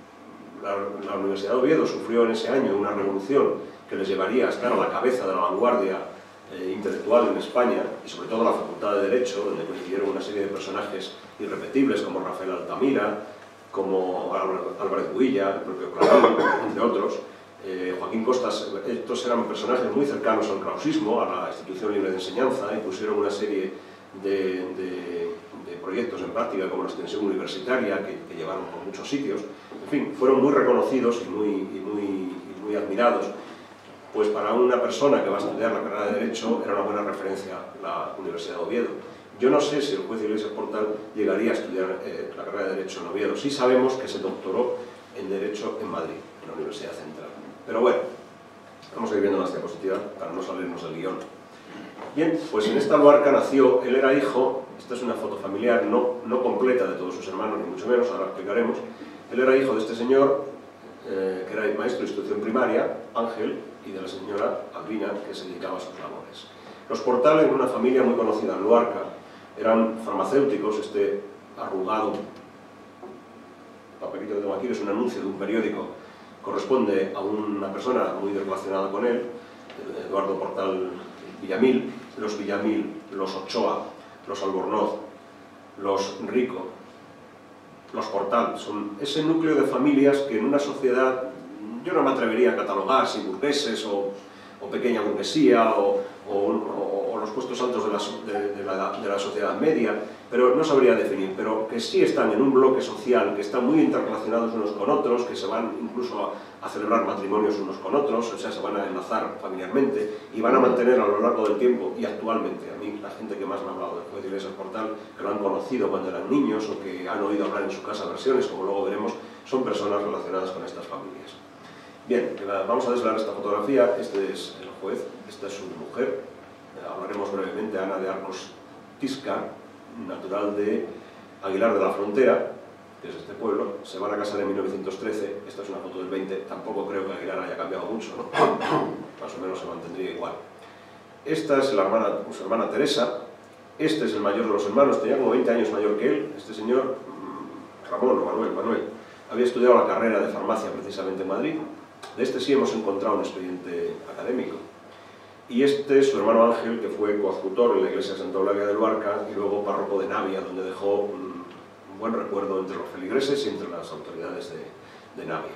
[SPEAKER 2] la Universidad de Oviedo sufrió en ese año una revolución que les llevaría a estar a la cabeza de la vanguardia intelectual en España, y sobre todo la Facultad de Derecho, donde coincidieron una serie de personajes irrepetibles como Rafael Altamira, como Álvarez Builla, el propio Clarín, entre otros. Joaquín Costas, estos eran personajes muy cercanos al krausismo, a la institución libre de enseñanza, y pusieron una serie de proyectos en práctica, como la extensión universitaria, que llevaron por muchos sitios. En fin, fueron muy reconocidos y muy admirados. Pues para una persona que va a estudiar la carrera de Derecho era una buena referencia la Universidad de Oviedo. Yo no sé si el juez Iglesias Portal llegaría a estudiar la carrera de Derecho en Oviedo. Sí sabemos que se doctoró en Derecho en Madrid, en la Universidad Central. Pero bueno, vamos a ir viendo las diapositivas para no salirnos del guión. Bien, pues en esta Luarca nació, él era hijo, esta es una foto familiar, no completa de todos sus hermanos, ni mucho menos, ahora explicaremos. Él era hijo de este señor, que era maestro de instrucción primaria, Ángel, y de la señora Albina, que se dedicaba a sus labores. Los Portal, en una familia muy conocida en Luarca, eran farmacéuticos. Este arrugado papelito que tengo aquí es un anuncio de un periódico, corresponde a una persona muy relacionada con él, Eduardo Portal Villamil. Los Villamil, los Ochoa, los Albornoz, los Rico, los Portal, son ese núcleo de familias que en una sociedad, yo no me atrevería a catalogar si burgueses o pequeña burguesía o los puestos altos de la sociedad media, pero no sabría definir, pero que sí están en un bloque social, que están muy interrelacionados unos con otros, que se van incluso a celebrar matrimonios unos con otros, o sea, se van a enlazar familiarmente y van a mantener a lo largo del tiempo y actualmente. A mí, la gente que más me ha hablado del juez Iglesias Portal, que lo han conocido cuando eran niños o que han oído hablar en su casa versiones, como luego veremos, son personas relacionadas con estas familias. Bien, vamos a desvelar esta fotografía. Este es el juez, esta es su mujer. Hablaremos brevemente, Ana de Arcos Tiscar, natural de Aguilar de la Frontera, que es este pueblo. Se van a casar en 1913, esta es una foto del 20, tampoco creo que Aguilar haya cambiado mucho, ¿no? Más o menos se mantendría igual. Esta es su hermana Teresa, este es el mayor de los hermanos, tenía como 20 años mayor que él, este señor, Ramón o Manuel, había estudiado la carrera de farmacia precisamente en Madrid. De este sí hemos encontrado un expediente académico. Y este es su hermano Ángel, que fue coadjutor en la iglesia de Santa Eulalia de Luarca y luego párroco de Navia, donde dejó un buen recuerdo entre los feligreses y entre las autoridades de Navia.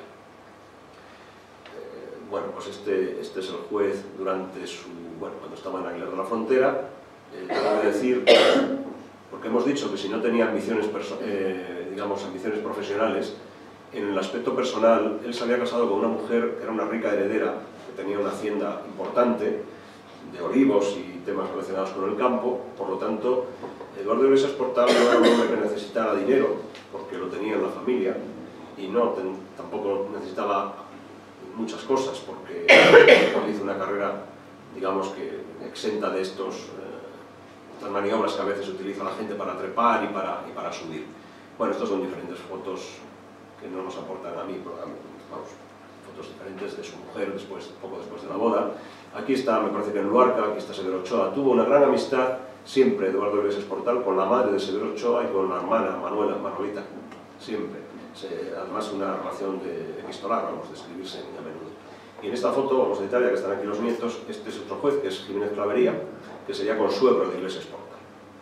[SPEAKER 2] Bueno, pues este es el juez durante cuando estaba en Aguilar de la Frontera. Tengo que decir, porque hemos dicho que si no tenía ambiciones, digamos, ambiciones profesionales, en el aspecto personal, él se había casado con una mujer que era una rica heredera, que tenía una hacienda importante, de olivos y temas relacionados con el campo. Por lo tanto, Eduardo Iglesias Portal no era un hombre que necesitara dinero, porque lo tenía en la familia, y tampoco necesitaba muchas cosas, porque hizo una carrera, digamos, que exenta de estas maniobras que a veces utiliza la gente para trepar y para subir. Bueno, estas son diferentes fotos que no nos aportan a mí, vamos, fotos diferentes de su mujer poco después de la boda. Aquí está, me parece que en Luarca, aquí está Severo Ochoa. Tuvo una gran amistad siempre Eduardo Iglesias Portal con la madre de Severo Ochoa y con la hermana Manuelita, siempre. Además una relación epistolar, vamos, de escribirse muy a menudo. Y en esta foto, vamos a Italia, que están aquí los nietos, este es otro juez, que es Jiménez Clavería, que sería consuegro de Iglesias Portal.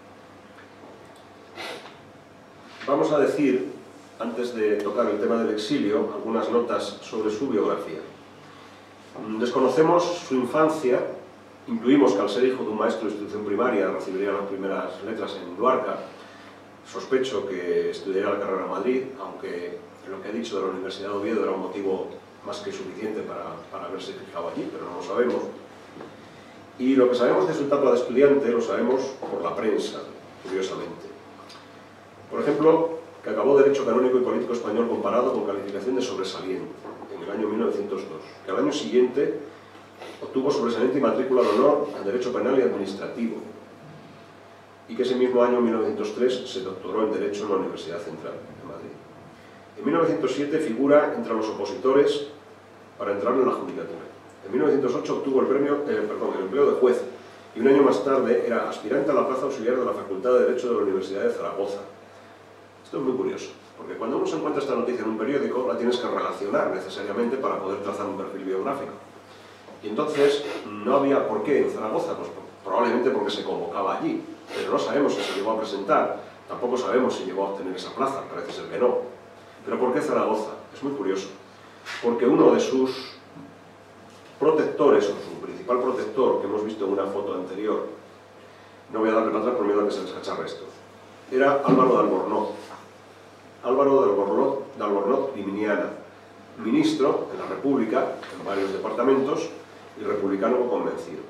[SPEAKER 2] Vamos a decir, antes de tocar el tema del exilio, algunas notas sobre su biografía. Desconocemos su infancia, intuimos que al ser hijo de un maestro de instrucción primaria recibiría las primeras letras en Luarca. Sospecho que estudiaría la carrera en Madrid, aunque lo que he dicho de la Universidad de Oviedo era un motivo más que suficiente para haberse fijado allí, pero no lo sabemos. Y lo que sabemos de su etapa de estudiante lo sabemos por la prensa, curiosamente. Por ejemplo, que acabó Derecho Canónico y Político Español comparado con calificación de sobresaliente en el año 1902, que al año siguiente obtuvo sobresaliente y matrícula de honor en Derecho Penal y Administrativo, y que ese mismo año, 1903, se doctoró en Derecho en la Universidad Central de Madrid. En 1907 figura entre los opositores para entrar en la judicatura. En 1908 obtuvo el empleo de juez y un año más tarde era aspirante a la plaza auxiliar de la Facultad de Derecho de la Universidad de Zaragoza. Esto es muy curioso, porque cuando uno se encuentra esta noticia en un periódico la tienes que relacionar necesariamente para poder trazar un perfil biográfico. Y entonces no había por qué en Zaragoza, pues probablemente porque se convocaba allí, pero no sabemos si se llegó a presentar, tampoco sabemos si llegó a obtener esa plaza, parece ser que no. ¿Pero por qué Zaragoza? Es muy curioso, porque uno de sus protectores, o su principal protector, que hemos visto en una foto anterior, no voy a darle para atrás por miedo a que se descacharre esto, era Álvaro de Albornoz. Álvaro de Albornoz Liminiana, ministro en la República, en varios departamentos, y republicano convencido.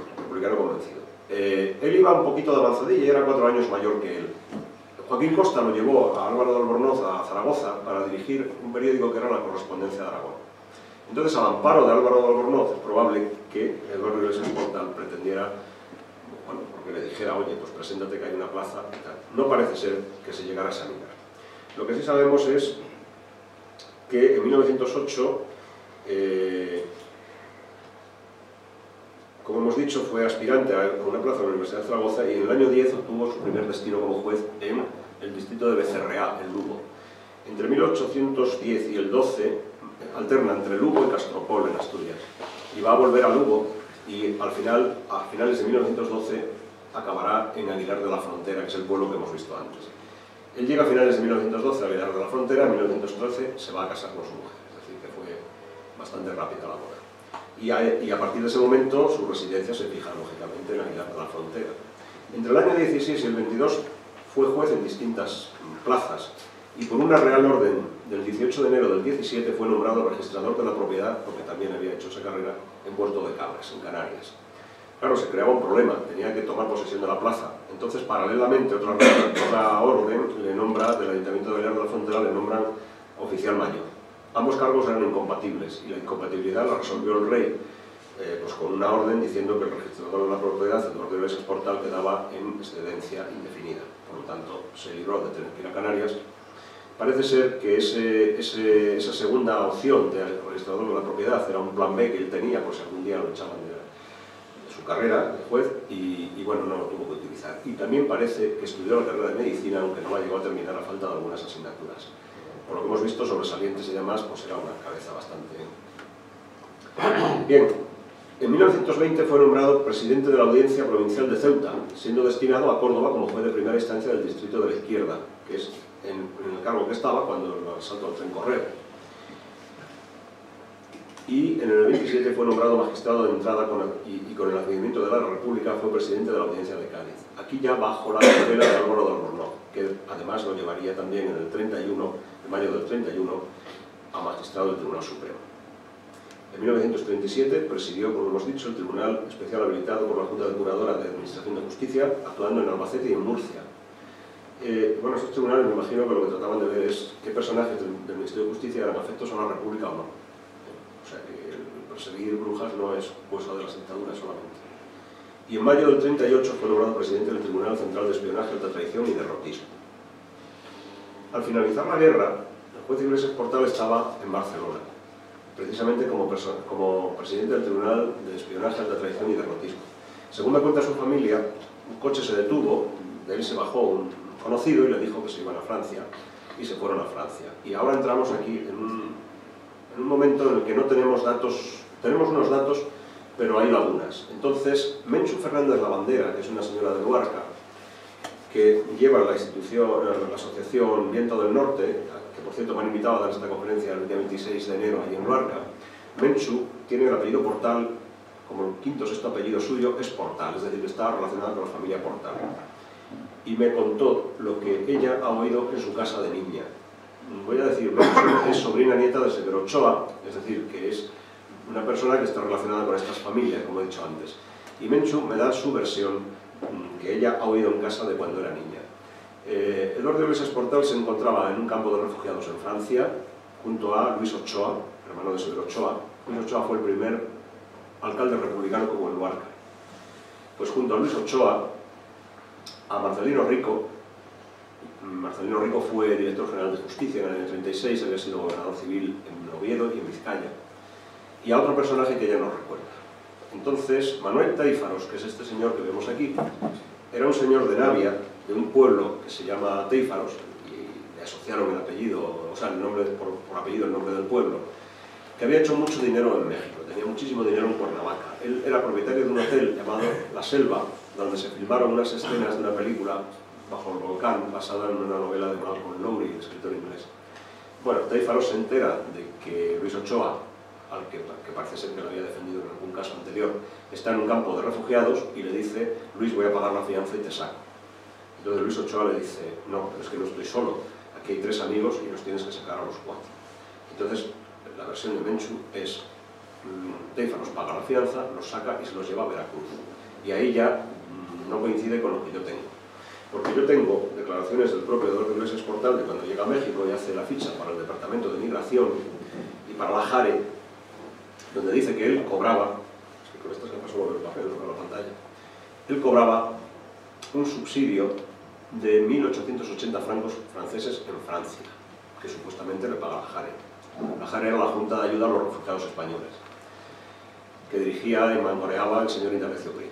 [SPEAKER 2] Él iba un poquito de avanzadilla y era 4 años mayor que él. Joaquín Costa lo llevó a Álvaro de Albornoz a Zaragoza para dirigir un periódico que era La Correspondencia de Aragón. Entonces, al amparo de Álvaro de Albornoz, es probable que Eduardo Iglesias Portal pretendiera, bueno, porque le dijera, oye, pues preséntate que hay una plaza y tal. No parece ser que se llegara a examinar. Lo que sí sabemos es que en 1908, como hemos dicho, fue aspirante a una plaza en la Universidad de Zaragoza y en el año 10 obtuvo su primer destino como juez en el distrito de Becerreá, en Lugo. Entre 1810 y el 12 alterna entre Lugo y Castropol, en Asturias. Y va a volver a Lugo y a finales de 1912 acabará en Aguilar de la Frontera, que es el pueblo que hemos visto antes. Él llega a finales de 1912 a Aguilar de la Frontera, en 1913 se va a casar con su mujer, es decir, que fue bastante rápida la boda. Y a partir de ese momento su residencia se fija lógicamente en Aguilar de la Frontera. Entre el año 16 y el 22 fue juez en distintas plazas y por una real orden del 18 de enero del 17 fue nombrado registrador de la propiedad, porque también había hecho esa carrera, en Puerto de Cabras, en Canarias. Claro, se creaba un problema, tenía que tomar posesión de la plaza. Entonces, paralelamente, otra orden le nombra, del Ayuntamiento de Aguilar de la Frontera, le nombran oficial mayor. Ambos cargos eran incompatibles y la incompatibilidad la resolvió el rey pues con una orden diciendo que el registrador de la propiedad, Eduardo Iglesias Portal, quedaba en excedencia indefinida. Por lo tanto, se libró de tener que ir a Canarias. Parece ser que esa segunda opción del registrador de la propiedad era un plan B que él tenía, por si algún día lo echaban de su carrera de juez, y bueno, no lo tuvo que utilizar. Y también parece que estudió la carrera de medicina, aunque no la llegó a terminar a falta de algunas asignaturas. Por lo que hemos visto, sobresalientes y demás, pues era una cabeza bastante... Bien, en 1920 fue nombrado presidente de la Audiencia Provincial de Ceuta, siendo destinado a Córdoba como juez de primera instancia del Distrito de la Izquierda, que es en el cargo que estaba cuando el asalto al tren Correo. Y en el 27 fue nombrado magistrado de entrada y con el advenimiento de la República fue presidente de la Audiencia de Cádiz. Aquí ya bajo la tutela de Álvaro de Albornoz, que además lo llevaría también en el 31, en mayo del 31, a magistrado del Tribunal Supremo. En 1937 presidió, como hemos dicho, el Tribunal Especial habilitado por la Junta Depuradora de Administración de Justicia, actuando en Albacete y en Murcia. Bueno, estos tribunales me imagino que lo que trataban de ver es qué personajes del Ministerio de Justicia eran afectos a la República o no. O sea, que el perseguir brujas no es cosa de las dictaduras solamente. Y en mayo del 38 fue nombrado presidente del Tribunal Central de Espionaje, Alta Traición y Derrotismo. Al finalizar la guerra, el juez Iglesias Portal estaba en Barcelona, precisamente como presidente del Tribunal de Espionaje, Alta Traición y Derrotismo. Según me cuenta su familia, un coche se detuvo, de él se bajó un conocido y le dijo que se iban a Francia, y se fueron a Francia. Y ahora entramos aquí en un momento en el que no tenemos datos, tenemos unos datos, pero hay lagunas. Entonces, Menchu Fernández Lavandera, que es una señora de Luarca, que lleva la asociación Viento del Norte, que por cierto me han invitado a dar esta conferencia el día 26 de enero allí en Luarca. Menchu tiene el apellido Portal, como el quinto o sexto apellido suyo es Portal, es decir, está relacionado con la familia Portal. Y me contó lo que ella ha oído en su casa de niña. Voy a decir, es sobrina nieta de Severo Ochoa, es decir, que es una persona que está relacionada con estas familias, como he dicho antes. Y Menchu me da su versión que ella ha oído en casa de cuando era niña. Eduardo Iglesias Portal se encontraba en un campo de refugiados en Francia, junto a Luis Ochoa, hermano de Severo Ochoa. Luis Ochoa fue el primer alcalde republicano como en Luarca. Pues junto a Luis Ochoa, a Marcelino Rico. Marcelino Rico fue director general de Justicia en el año 36, había sido gobernador civil en Oviedo y en Vizcaya. Y a otro personaje que ya no recuerda. Entonces, Manuel Teifaros, que es este señor que vemos aquí, era un señor de Navia, de un pueblo que se llama Teifaros, y le asociaron el apellido, o sea, el nombre, por apellido el nombre del pueblo, que había hecho mucho dinero en México, tenía muchísimo dinero en Cuernavaca. Él era propietario de un hotel llamado La Selva, donde se filmaron unas escenas de una película bajo el volcán, basada en una novela de Malcolm Lowry, escritor inglés. Bueno, Teifaros se entera de que Luis Ochoa, al que parece ser que lo había defendido en algún caso anterior, está en un campo de refugiados y le dice: Luis, voy a pagar la fianza y te saco. Entonces Luis Ochoa le dice: no, pero es que no estoy solo, aquí hay 3 amigos y nos tienes que sacar a los 4. Entonces la versión de Menchu es: Teifaros paga la fianza, los saca y se los lleva a Veracruz. Y ahí ya no coincide con lo que yo tengo. Porque yo tengo declaraciones del propio Eduardo Iglesias Portal de cuando llega a México y hace la ficha para el Departamento de Migración y para la JARE, donde dice que él cobraba, es que con esto se me pasó el papel, no la pantalla, él cobraba un subsidio de 1.880 francos franceses en Francia, que supuestamente le paga la JARE. La JARE era la Junta de Ayuda a los Refugiados Españoles, que dirigía y mangoneaba el señor Indalecio Prieto.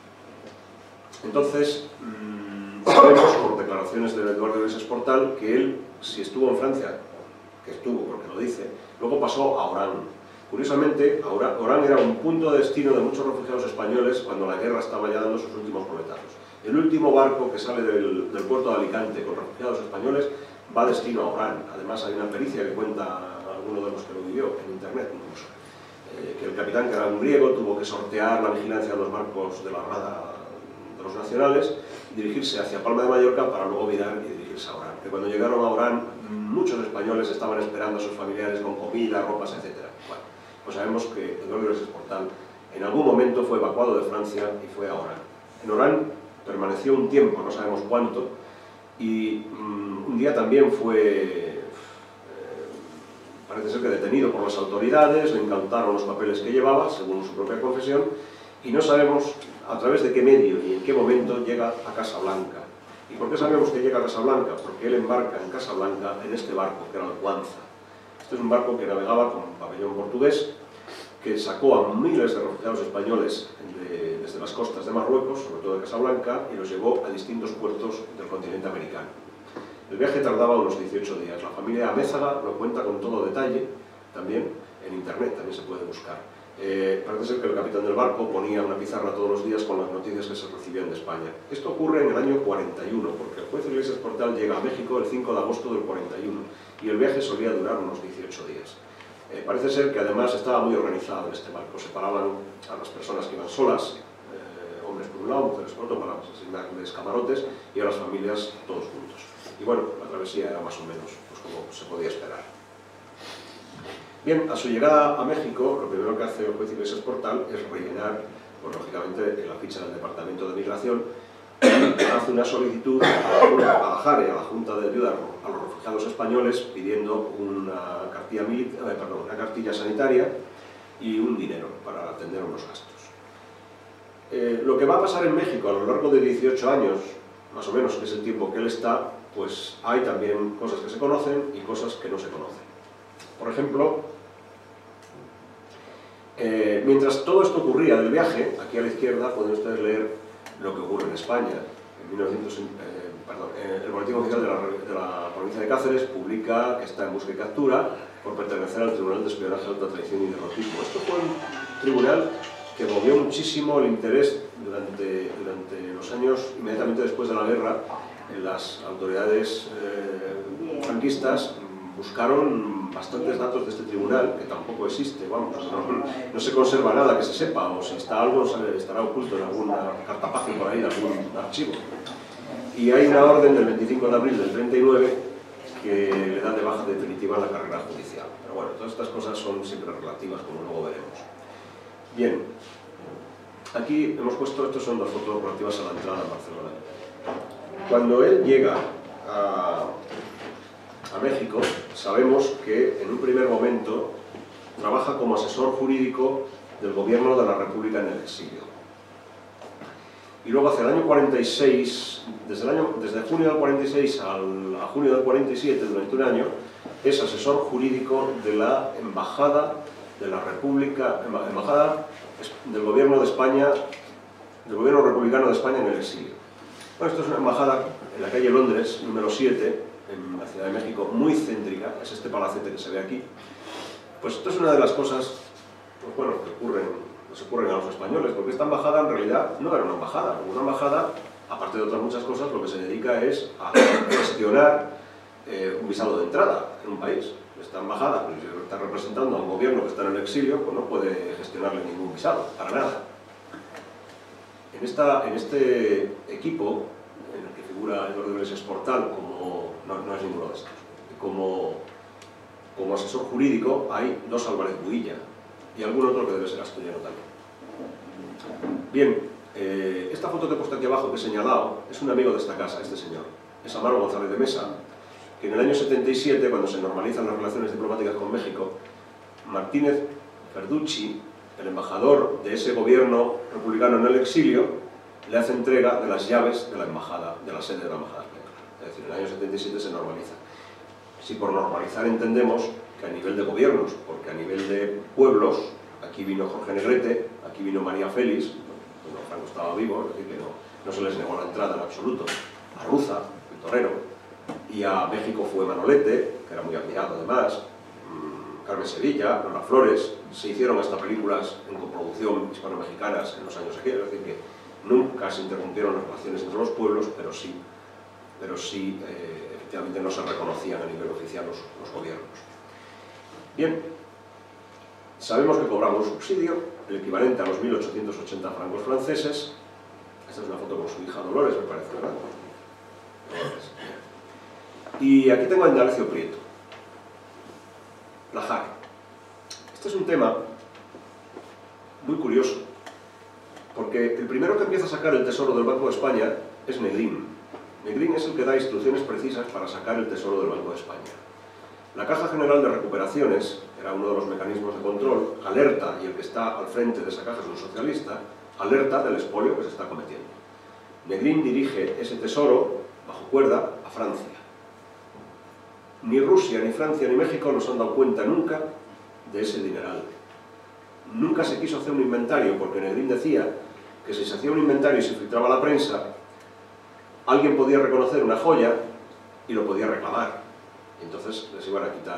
[SPEAKER 2] Entonces, sabemos por declaraciones de Eduardo Iglesias Portal que él, si estuvo en Francia, que estuvo porque lo dice, luego pasó a Orán. Curiosamente, Orán era un punto de destino de muchos refugiados españoles cuando la guerra estaba ya dando sus últimos coletazos. El último barco que sale del puerto de Alicante con refugiados españoles va destino a Orán. Además hay una pericia que cuenta alguno de los que lo vivió en internet incluso, que el capitán, que era un griego, tuvo que sortear la vigilancia de los barcos de la Armada de los nacionales, dirigirse hacia Palma de Mallorca para luego virar y dirigirse a Orán. Que cuando llegaron a Orán, muchos españoles estaban esperando a sus familiares con comida, ropas, etc. Bueno, pues sabemos que Eduardo Iglesias Portal en algún momento fue evacuado de Francia y fue a Orán. En Orán permaneció un tiempo, no sabemos cuánto, y un día también fue, parece ser que detenido por las autoridades, le incautaron los papeles que llevaba, según su propia confesión, y no sabemos a través de qué medio y en qué momento llega a Casablanca. ¿Y por qué sabemos que llega a Casablanca? Porque él embarca en Casablanca en este barco, que era el Cuanza. Este es un barco que navegaba con pabellón portugués, que sacó a miles de refugiados españoles desde las costas de Marruecos, sobre todo de Casablanca, y los llevó a distintos puertos del continente americano. El viaje tardaba unos 18 días. La familia Amézaga lo cuenta con todo detalle, también en internet, también se puede buscar. Parece ser que el capitán del barco ponía una pizarra todos los días con las noticias que se recibían de España. Esto ocurre en el año 41, porque el juez Iglesias Portal llega a México el 5 de agosto del 41, y el viaje solía durar unos 18 días. Parece ser que además estaba muy organizado este barco, separaban a las personas que iban solas, hombres por un lado, mujeres por otro, para asignarles camarotes, y a las familias todos juntos. Y bueno, la travesía era más o menos pues, como se podía esperar. Bien, a su llegada a México, lo primero que hace el juez Iglesias Portal es rellenar, pues lógicamente, la ficha del Departamento de Migración, hace una solicitud a la JARE, a la Junta de Ayuda a los Refugiados Españoles, pidiendo una cartilla sanitaria y un dinero para atender unos gastos. Lo que va a pasar en México a lo largo de 18 años, más o menos, que es el tiempo que él está, pues hay también cosas que se conocen y cosas que no se conocen. Por ejemplo, mientras todo esto ocurría del viaje, aquí a la izquierda pueden ustedes leer lo que ocurre en España. El Boletín Oficial de la provincia de Cáceres publica que está en busca y captura por pertenecer al Tribunal de Espionaje, Alta Traición y Derrotismo. Esto fue un tribunal que movió muchísimo el interés durante los años inmediatamente después de la guerra. Las autoridades franquistas buscaron bastantes datos de este tribunal, que tampoco existe, vamos, no se conserva nada que se sepa, o si está algo estará oculto en alguna cartapacio por ahí, en algún archivo. Y hay una orden del 25 de abril del 39 que le da de baja definitiva la carrera judicial. Pero bueno, todas estas cosas son siempre relativas, como luego veremos. Bien, aquí hemos puesto, estos son las fotos relativas a la entrada a Barcelona. Cuando él llega a México, sabemos que en un primer momento trabaja como asesor jurídico del gobierno de la República en el exilio. Y luego hacia el año 46, desde junio del 46 a junio del 47, durante un año, es asesor jurídico de la Embajada de la República, Embajada del gobierno de España, del gobierno republicano de España en el exilio. Bueno, esto es una embajada en la calle Londres, número 7, en la Ciudad de México, muy céntrica, es este palacete que se ve aquí. Pues esto es una de las cosas, pues bueno, que se ocurren a los españoles, porque esta embajada en realidad no era una embajada. Una embajada, aparte de otras muchas cosas, lo que se dedica es a gestionar un visado de entrada en un país. Esta embajada, pues, está representando a un gobierno que está en el exilio, pues no puede gestionarle ningún visado, para nada. En este equipo, en el que figura Eduardo Iglesias Portal, como no es ninguno de estos, como asesor jurídico hay dos Álvarez Builla y algún otro que debe ser asturiano también. Bien, esta foto que he puesto aquí abajo, que he señalado, es un amigo de esta casa, este señor. Es Amaro González de Mesa, que en el año 77, cuando se normalizan las relaciones diplomáticas con México, Martínez Ferducci, el embajador de ese gobierno republicano en el exilio, le hace entrega de las llaves de la embajada, de la sede de la embajada española. Es decir, en el año 77 se normaliza. Si por normalizar entendemos que a nivel de gobiernos, porque a nivel de pueblos, aquí vino Jorge Negrete, aquí vino María Félix, bueno, Franco estaba vivo, es decir, que no se les negó la entrada en absoluto, a Ruza, el torero, y a México fue Manolete, que era muy admirado además, Carmen Sevilla, Lola Flores, se hicieron hasta películas en coproducción hispano-mexicanas en los años aquellos, es decir, que nunca se interrumpieron las relaciones entre los pueblos, pero sí efectivamente no se reconocían a nivel oficial los gobiernos. Bien, sabemos que cobraba un subsidio, el equivalente a los 1.880 francos franceses. Esta es una foto con su hija Dolores, me parece, ¿verdad? Dolores. Y aquí tengo a Indalecio Prieto, la JAC. Este es un tema muy curioso, porque el primero que empieza a sacar el tesoro del Banco de España es Negrín. Negrín es el que da instrucciones precisas para sacar el tesoro del Banco de España. La Caja General de Recuperaciones, que era uno de los mecanismos de control, alerta, y el que está al frente de esa caja es un socialista, alerta del expolio que se está cometiendo. Negrín dirige ese tesoro, bajo cuerda, a Francia. Ni Rusia, ni Francia, ni México nos han dado cuenta nunca de ese dineral. Nunca se quiso hacer un inventario, porque Negrín decía que si se hacía un inventario y se filtraba a la prensa, alguien podía reconocer una joya y lo podía reclamar. Entonces les iban a quitar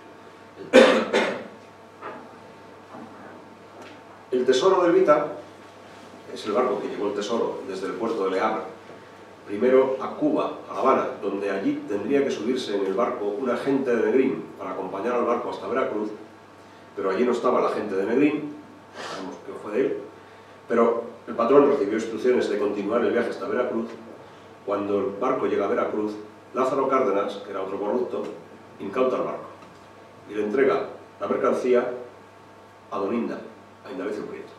[SPEAKER 2] el tesoro del Vita es el barco que llevó el tesoro desde el puerto de Le Havre primero a Cuba, a La Habana, donde allí tendría que subirse en el barco un agente de Negrín para acompañar al barco hasta Veracruz, pero allí no estaba el agente de Negrín, sabemos que fue de él, pero el patrón recibió instrucciones de continuar el viaje hasta Veracruz. Cuando el barco llega a Veracruz, Lázaro Cárdenas, que era otro corrupto, incauta el barco y le entrega la mercancía a Don Inda, a Indalecio Prieto.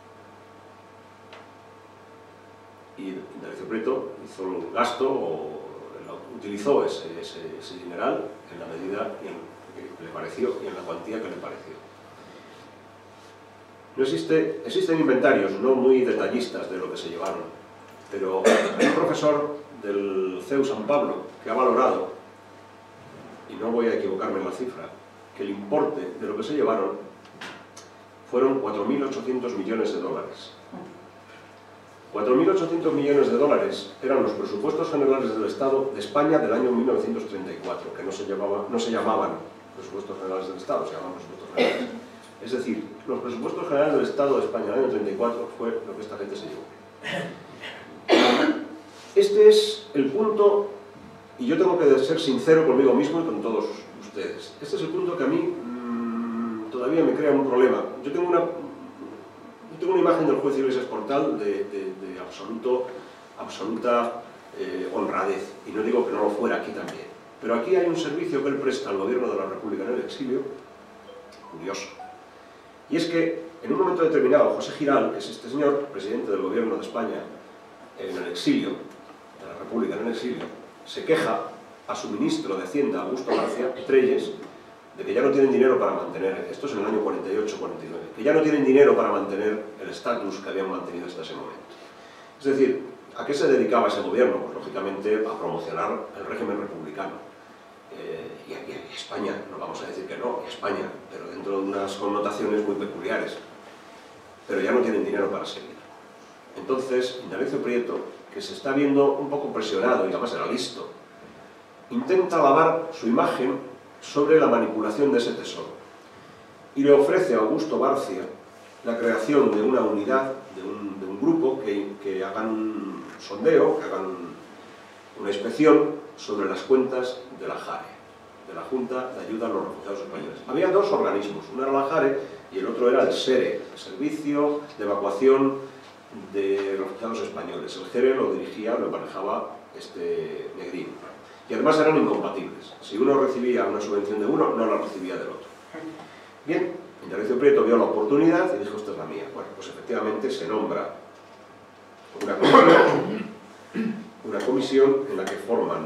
[SPEAKER 2] Y Indalecio Prieto hizo el gasto o utilizó ese dineral en la medida que le pareció y en la cuantía que le pareció. No existen inventarios no muy detallistas de lo que se llevaron, pero hay un profesor del CEU San Pablo que ha valorado, y no voy a equivocarme en la cifra, que el importe de lo que se llevaron fueron 4.800 millones de dólares. 4.800 millones de dólares eran los presupuestos generales del Estado de España del año 1934, que no se llamaban presupuestos generales del Estado, se llamaban presupuestos generales. Es decir, los presupuestos generales del Estado de España del año 34 fue lo que esta gente se llevó. Este es el punto, y yo tengo que ser sincero conmigo mismo y con todos ustedes. Este es el punto que a mí todavía me crea un problema. Yo tengo una imagen del juez Iglesias Portal de absoluta honradez, y no digo que no lo fuera aquí también. Pero aquí hay un servicio que él presta al gobierno de la República en el exilio, curioso. Y es que, en un momento determinado, José Giral, que es este señor, presidente del gobierno de España en el exilio, de la República en el exilio, se queja a su ministro de Hacienda, Augusto García Trelles, de que ya no tienen dinero para mantener, esto es en el año 48-49, que ya no tienen dinero para mantener el estatus que habían mantenido hasta ese momento. Es decir, ¿a qué se dedicaba ese gobierno? Pues lógicamente a promocionar el régimen republicano. Y España, no vamos a decir que no, y España, pero dentro de unas connotaciones muy peculiares. pero ya no tienen dinero para seguir. Entonces, Indalecio Prieto, que se está viendo un poco presionado, y además era listo, intenta lavar su imagen sobre la manipulación de ese tesoro. Y le ofrece a Augusto Barcia la creación de una unidad, de un grupo que hagan un sondeo, que hagan una inspección sobre las cuentas de la JARE, de la Junta de Ayuda a los Refugiados Españoles. Había dos organismos, uno era la JARE y el otro era el SERE, el Servicio de Evacuación de Refugiados Españoles. El SERE lo dirigía, lo manejaba este Negrín. Y además eran incompatibles. Si uno recibía una subvención de uno, no la recibía del otro. Bien, Indalecio Prieto vio la oportunidad y dijo, esta es la mía. Bueno, pues efectivamente se nombra una comisión en la que forman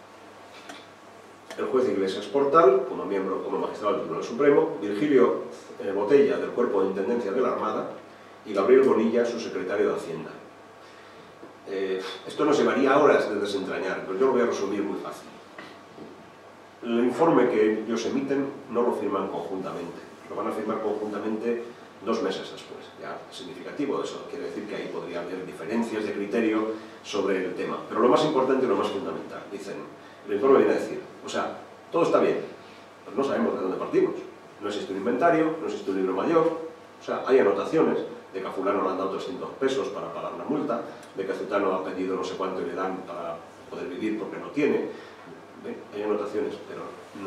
[SPEAKER 2] el juez Iglesias Portal, como miembro, como magistrado del Tribunal Supremo, Virgilio Botella, del Cuerpo de Intendencia de la Armada, y Gabriel Bonilla, su secretario de Hacienda. Esto nos llevaría horas de desentrañar, pero yo lo voy a resumir muy fácil. El informe que ellos emiten no lo firman conjuntamente, lo van a firmar conjuntamente 2 meses después. Ya es significativo eso, quiere decir que ahí podría haber diferencias de criterio sobre el tema. Pero lo más importante y lo más fundamental, dicen, el informe viene a decir, o sea, todo está bien, pero no sabemos de dónde partimos. No existe un inventario, no existe un libro mayor, o sea, hay anotaciones de que a fulano le han dado 300 pesos para pagar una multa, de que a Zutano ha pedido no sé cuánto y le dan para poder vivir porque no tiene. Hay anotaciones, pero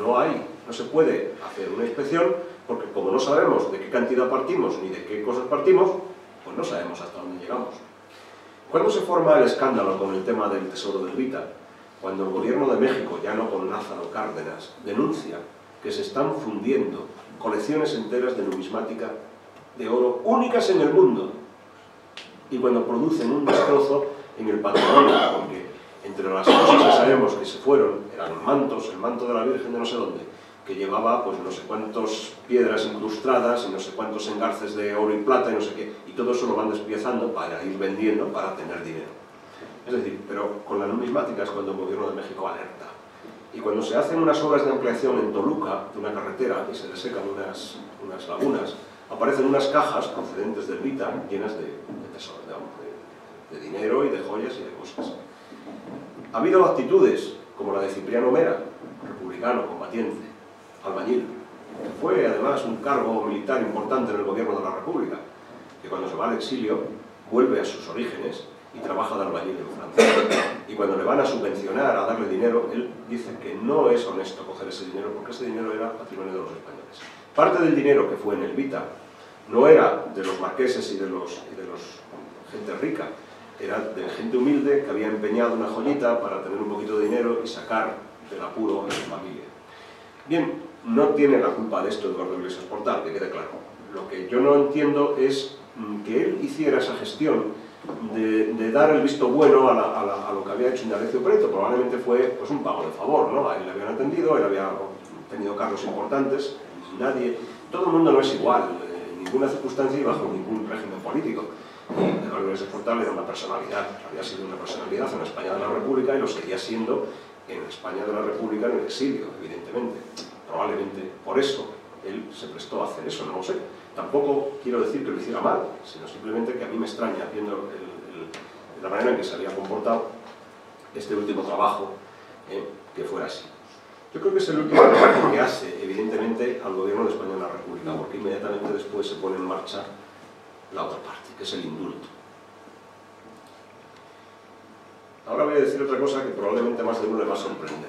[SPEAKER 2] no se puede hacer una inspección porque como no sabemos de qué cantidad partimos ni de qué cosas partimos, pues no sabemos hasta dónde llegamos. ¿Cuándo se forma el escándalo con el tema del tesoro del Vita? Cuando el gobierno de México, ya no con Lázaro Cárdenas, denuncia que se están fundiendo colecciones enteras de numismática de oro únicas en el mundo, y cuando producen un destrozo en el patrimonio, porque entre las cosas que sabemos que se fueron eran mantos, el manto de la Virgen de no sé dónde, que llevaba pues no sé cuántas piedras incrustadas y no sé cuántos engarces de oro y plata y no sé qué, y todo eso lo van despiezando para ir vendiendo, para tener dinero. Es decir, pero con la numismática es cuando el gobierno de México alerta. Y cuando se hacen unas obras de ampliación en Toluca, de una carretera, y se desecan unas lagunas, aparecen unas cajas procedentes del Vita llenas de tesoro, de dinero y de joyas y de cosas. Ha habido actitudes como la de Cipriano Mera, republicano, combatiente, albañil, que fue además un cargo militar importante en el gobierno de la República, que cuando se va al exilio vuelve a sus orígenes y trabaja de albañil en Francia. Y cuando le van a subvencionar, a darle dinero, él dice que no es honesto coger ese dinero porque ese dinero era patrimonio de los españoles. Parte del dinero que fue en el Vita no era de los marqueses y de los gente rica, era de gente humilde que había empeñado una joyita para tener un poquito de dinero y sacar del apuro a su familia. Bien, no tiene la culpa de esto Eduardo Iglesias Portal, que quede claro. Lo que yo no entiendo es que él hiciera esa gestión de dar el visto bueno a lo que había hecho Indalecio Prieto. Probablemente fue pues, un pago de favor, ¿no? A él le habían atendido, él había tenido cargos importantes, todo el mundo no es igual, en ninguna circunstancia y bajo ningún régimen político. Y Eduardo Iglesias Portal era una personalidad, había sido una personalidad en España de la República y lo seguía siendo en España de la República en el exilio, evidentemente. Probablemente por eso él se prestó a hacer eso, no lo sé. Tampoco quiero decir que lo hiciera mal, sino simplemente que a mí me extraña, viendo la manera en que se había comportado este último trabajo, que fuera así. Yo creo que es el último trabajo que hace, evidentemente, al gobierno de España en la República, porque inmediatamente después se pone en marcha la otra parte, que es el indulto. Ahora voy a decir otra cosa que probablemente más de uno le va a sorprender.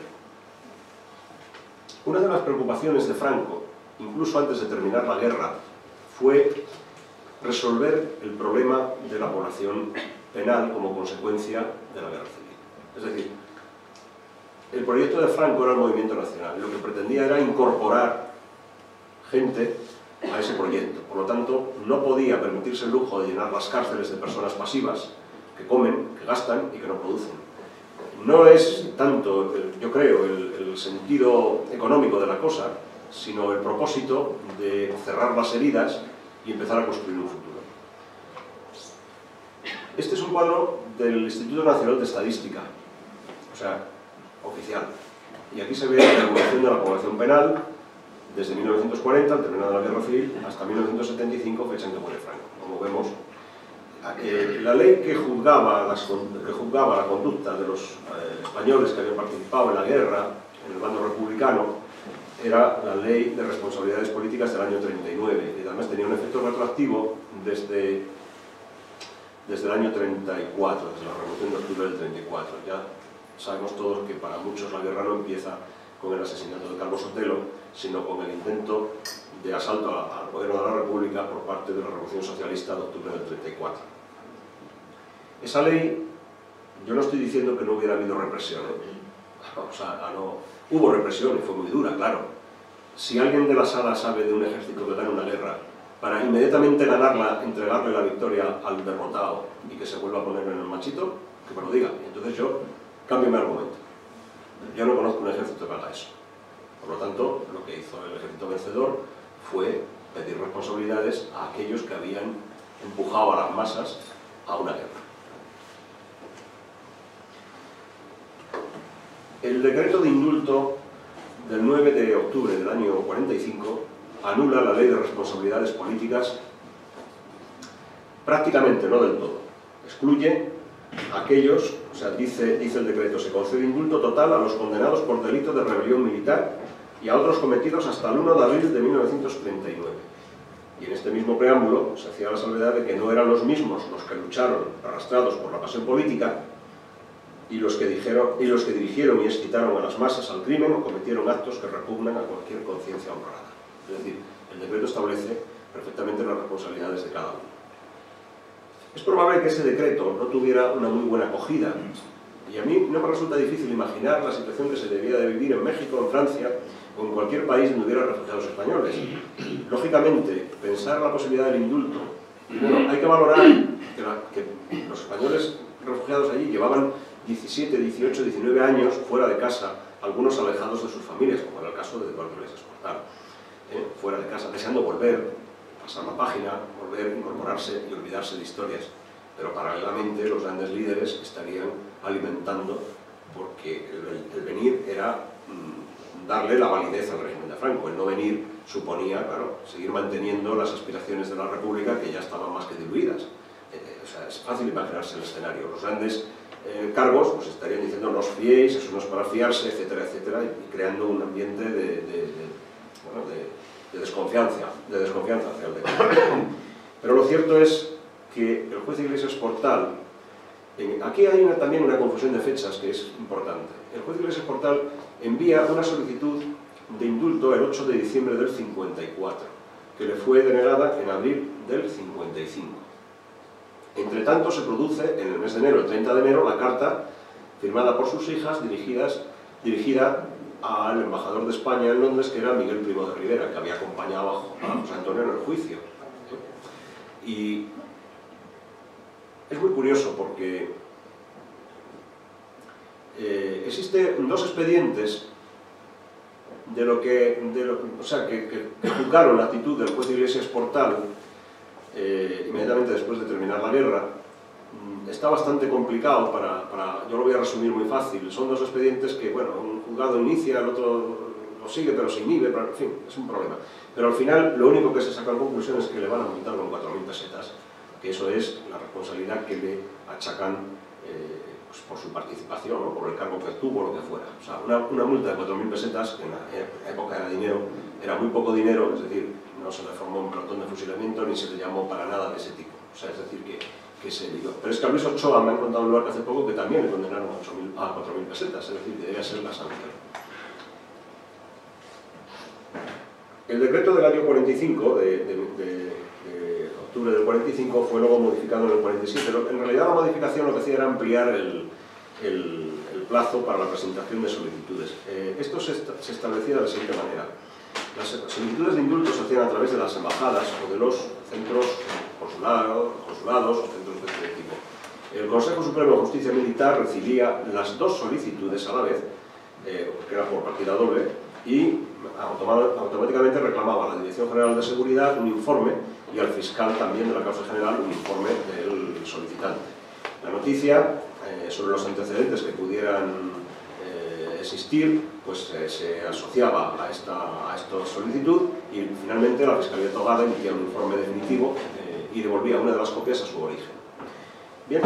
[SPEAKER 2] Una de las preocupaciones de Franco, incluso antes de terminar la guerra, fue resolver el problema de la población penal como consecuencia de la guerra civil. Es decir, el proyecto de Franco era el movimiento nacional, lo que pretendía era incorporar gente a ese proyecto. Por lo tanto, no podía permitirse el lujo de llenar las cárceles de personas pasivas que comen, que gastan y que no producen. No es tanto, yo creo, el sentido económico de la cosa, sino el propósito de cerrar las heridas y empezar a construir un futuro. Este es un cuadro del Instituto Nacional de Estadística, o sea, oficial. Y aquí se ve la evolución de la población penal desde 1940, al terminar la Guerra Civil, hasta 1975, fecha en que muere Franco. como vemos, la ley que juzgaba la conducta de los españoles que habían participado en la guerra, en el bando republicano, era la Ley de Responsabilidades Políticas del año 39, y además tenía un efecto retroactivo desde el año 34, desde la Revolución de Octubre del 34. Ya sabemos todos que para muchos la guerra no empieza con el asesinato de Calvo Sotelo, sino con el intento de asalto al gobierno de la República por parte de la Revolución Socialista de octubre del 34. Esa ley, yo no estoy diciendo que no hubiera habido represión, o sea, no, hubo represión y fue muy dura, claro. Si alguien de la sala sabe de un ejército que gana una guerra, para inmediatamente ganarla, entregarle la victoria al derrotado y que se vuelva a poner en el machito, que me lo diga. Entonces yo cambio mi argumento. Yo no conozco un ejército que haga eso. Por lo tanto, lo que hizo el ejército vencedor fue pedir responsabilidades a aquellos que habían empujado a las masas a una guerra. El decreto de indulto del 9 de octubre del año 45 anula la Ley de Responsabilidades Políticas prácticamente, no del todo. Excluye a aquellos, o sea, dice el decreto, se concede indulto total a los condenados por delito de rebelión militar y a otros cometidos hasta el 1 de abril de 1939. Y en este mismo preámbulo se hacía la salvedad de que no eran los mismos los que lucharon arrastrados por la pasión política y los que dirigieron y excitaron a las masas al crimen o cometieron actos que repugnan a cualquier conciencia honrada. Es decir, el decreto establece perfectamente las responsabilidades de cada uno. Es probable que ese decreto no tuviera una muy buena acogida, y a mí no me resulta difícil imaginar la situación que se debía de vivir en México, en Francia o en cualquier país donde hubiera refugiados españoles. Lógicamente, pensar la posibilidad del indulto, bueno, hay que valorar que los españoles refugiados allí llevaban 17, 18, 19 años fuera de casa, algunos alejados de sus familias, como era el caso de Eduardo Iglesias Portal, fuera de casa, deseando volver, pasar la página, volver, incorporarse y olvidarse de historias. Pero paralelamente los grandes líderes estarían alimentando, porque el venir era darle la validez al régimen de Franco. El no venir suponía, claro, seguir manteniendo las aspiraciones de la República que ya estaban más que diluidas. O sea, es fácil imaginarse el escenario. Los grandes cargos pues estarían diciendo no os fiéis, eso no es para fiarse, etcétera, etcétera, y creando un ambiente de desconfianza hacia el decreto. Pero lo cierto es que el juez Iglesias Portal, aquí hay también una confusión de fechas que es importante. El juez Iglesias Portal envía una solicitud de indulto el 8 de diciembre del 54, que le fue denegada en abril del 55. Entre tanto se produce en el mes de enero, el 30 de enero, la carta firmada por sus hijas dirigida al embajador de España en Londres, que era Miguel Primo de Rivera, que había acompañado a José Antonio en el juicio. Y es muy curioso porque existen dos expedientes que juzgaron la actitud del juez Iglesias Portal inmediatamente después de terminar la guerra. Está bastante complicado yo lo voy a resumir muy fácil. Son dos expedientes que, bueno, un juzgado inicia, el otro lo sigue pero se inhibe, pero, en fin, es un problema. Pero al final lo único que se saca en conclusión es que le van a multar con 4.000 pesetas, que eso es la responsabilidad que le achacan pues por su participación o por el cargo que tuvo o lo que fuera. O sea, una multa de 4.000 pesetas, que en la época era dinero, era muy poco dinero, es decir, no se le formó un pelotón de fusilamiento ni se le llamó para nada de ese tipo. O sea, es decir, que se lió. Pero es que a Luis Ochoa me han contado un lugar que hace poco que también le condenaron a 4.000 pesetas, es decir, debería ser la sanción. El decreto del año 45, de octubre del 45, fue luego modificado en el 47. En realidad la modificación lo que hacía era ampliar el plazo para la presentación de solicitudes. Esto se establecía de la siguiente manera. Las solicitudes de indulto se hacían a través de las embajadas o de los centros consulados o centros de este tipo. El Consejo Supremo de Justicia Militar recibía las dos solicitudes a la vez, que era por partida doble, y automáticamente reclamaba a la Dirección General de Seguridad un informe y al fiscal también de la causa general un informe del solicitante. La noticia sobre los antecedentes que pudieran existir pues se asociaba a esta solicitud y finalmente la Fiscalía Togada emitía un informe definitivo y devolvía una de las copias a su origen. Bien.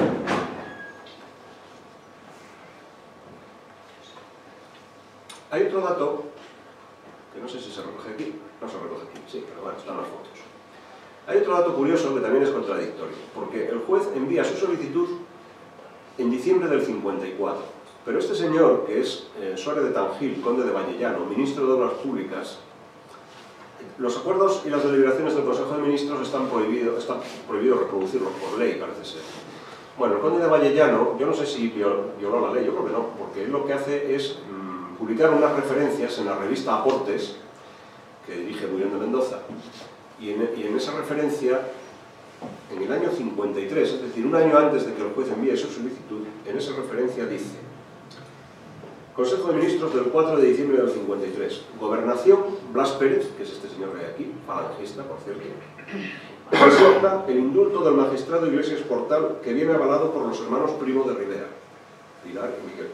[SPEAKER 2] Hay otro dato, que no sé si se recoge aquí, no se recoge aquí, sí, pero bueno, están las fotos. Hay otro dato curioso que también es contradictorio, porque el juez envía su solicitud en diciembre del 54, pero este señor, que es Suárez de Tangil, conde de Vallellano, ministro de Obras Públicas, los acuerdos y las deliberaciones del Consejo de Ministros está prohibido reproducirlos por ley, parece ser. Bueno, el conde de Vallellano, yo no sé si violó la ley, yo creo que no, porque él lo que hace es publicar unas referencias en la revista Aportes, que dirige Bullón de Mendoza, y en esa referencia, en el año 53, es decir, un año antes de que el juez envíe su solicitud, en esa referencia dice: Consejo de Ministros del 4 de diciembre del 53, Gobernación, Blas Pérez, que es este señor que hay aquí, falangista, por cierto, presenta el indulto del magistrado Iglesias Portal, que viene avalado por los hermanos Primo de Rivera, Pilar y Miguel,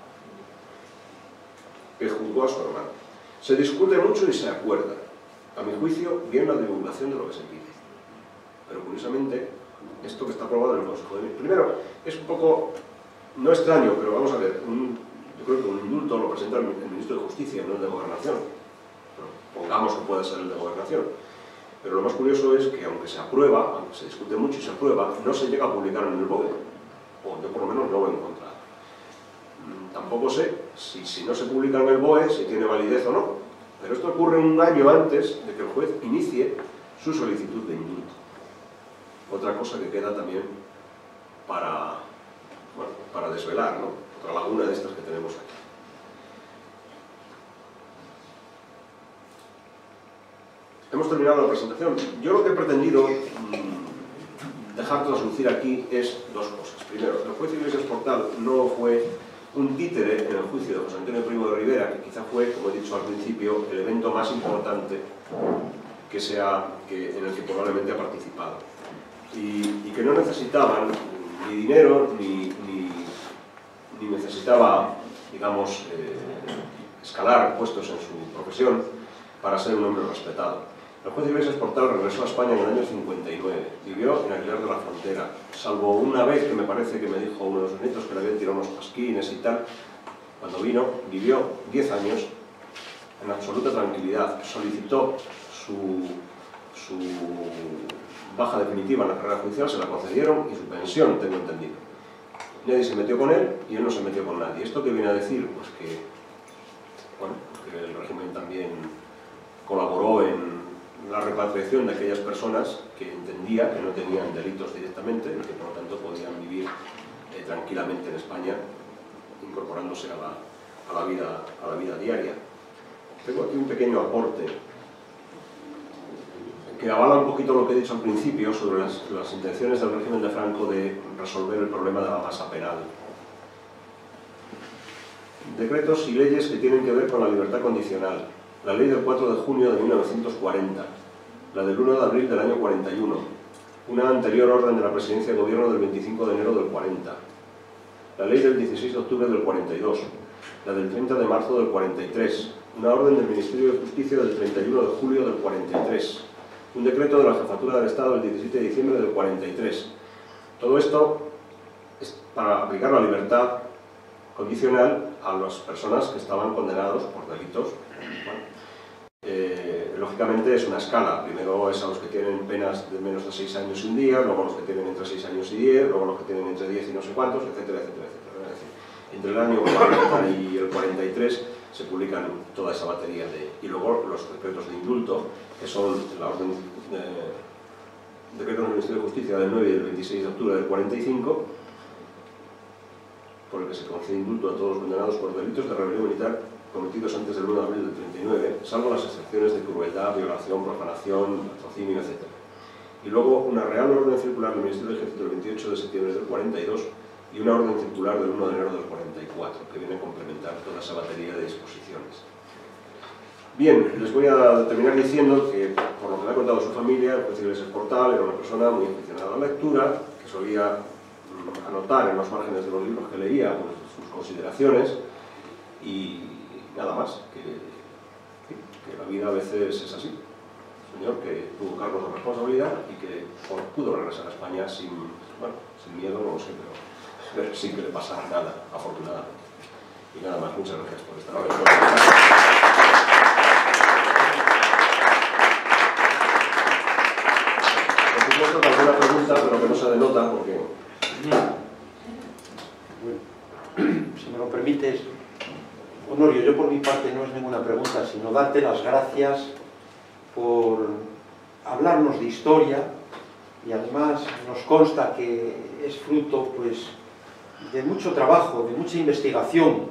[SPEAKER 2] que juzgó a su hermano. Se discute mucho y se acuerda. A mi juicio, bien la divulgación de lo que se pide. Pero curiosamente, esto que está aprobado en el Consejo de Ministros, primero, es un poco, no extraño, pero vamos a ver, yo creo que un indulto lo presenta el Ministro de Justicia, no el de Gobernación. Pero pongamos que pueda ser el de Gobernación. Pero lo más curioso es que aunque se aprueba, aunque se discute mucho y se aprueba, no se llega a publicar en el BOE. O yo por lo menos no lo he encontrado. Tampoco sé si no se publica en el BOE, si tiene validez o no. Pero esto ocurre un año antes de que el juez inicie su solicitud de indulto. Otra cosa que queda también para desvelar, ¿no? Otra laguna de estas que tenemos aquí. Hemos terminado la presentación. Yo lo que he pretendido dejar traslucir aquí es dos cosas. Primero, el juez Iglesias Portal no fue un títere en el juicio de José Antonio Primo de Rivera, que quizá fue, como he dicho al principio, el evento más importante en el que probablemente ha participado. Y que no necesitaban ni dinero, ni necesitaba, digamos, escalar puestos en su profesión para ser un hombre respetado. El juez Iglesias Portal regresó a España en el año 59, vivió en Aguilar de la Frontera, salvo una vez que me parece que me dijo uno de sus nietos que le habían tirado unos pasquines y tal. Cuando vino, vivió 10 años en absoluta tranquilidad, solicitó su baja definitiva en la carrera judicial, se la concedieron, y su pensión, tengo entendido. Nadie se metió con él y él no se metió con nadie. ¿Esto qué viene a decir? Pues que, bueno, que el régimen también colaboró en la repatriación de aquellas personas que entendía que no tenían delitos directamente y que por lo tanto podían vivir tranquilamente en España, incorporándose a la vida diaria. Tengo aquí un pequeño aporte que avala un poquito lo que he dicho al principio sobre las intenciones del régimen de Franco de resolver el problema de la masa penal. Decretos y leyes que tienen que ver con la libertad condicional. La ley del 4 de junio de 1940, la del 1 de abril del año 41, una anterior orden de la Presidencia de Gobierno del 25 de enero del 40, la ley del 16 de octubre del 42, la del 30 de marzo del 43, una orden del Ministerio de Justicia del 31 de julio del 43, un decreto de la Jefatura del Estado del 17 de diciembre del 43. Todo esto es para aplicar la libertad condicional a las personas que estaban condenados por delitos. Lógicamente es una escala. Primero es a los que tienen penas de menos de 6 años y un día, luego los que tienen entre 6 años y 10, luego los que tienen entre 10 y no sé cuántos, etcétera, etcétera, etcétera. Es decir, entre el año 40 y el 43 se publican toda esa batería y luego los decretos de indulto, que son la orden decreto del Ministerio de Justicia del 9 y del 26 de octubre del 45, por el que se concede indulto a todos los condenados por delitos de rebelión militar cometidos antes del 1 de abril del 39, salvo las excepciones de crueldad, violación, profanación, latrocinio, etc. Y luego una Real Orden Circular del Ministerio del Ejército del 28 de septiembre del 42 y una Orden Circular del 1 de enero del 44, que viene a complementar toda esa batería de disposiciones. Bien, les voy a terminar diciendo que, por lo que me ha contado su familia, el juez Iglesias Portal era una persona muy aficionada a la lectura, que solía anotar en los márgenes de los libros que leía pues, sus consideraciones, y nada más, que la vida a veces es así. señor que tuvo cargos de responsabilidad y que pudo regresar a España sin miedo, no lo sé, pero sin que le pasara nada, afortunadamente. Y nada más, muchas gracias por estar aquí. Por supuesto que alguna pregunta, pero que no se denota porque...
[SPEAKER 3] Si me lo permites, Honorio, yo por mi parte no es ninguna pregunta, sino darte las gracias por hablarnos de historia, y además nos consta que es fruto pues de mucho trabajo, de mucha investigación.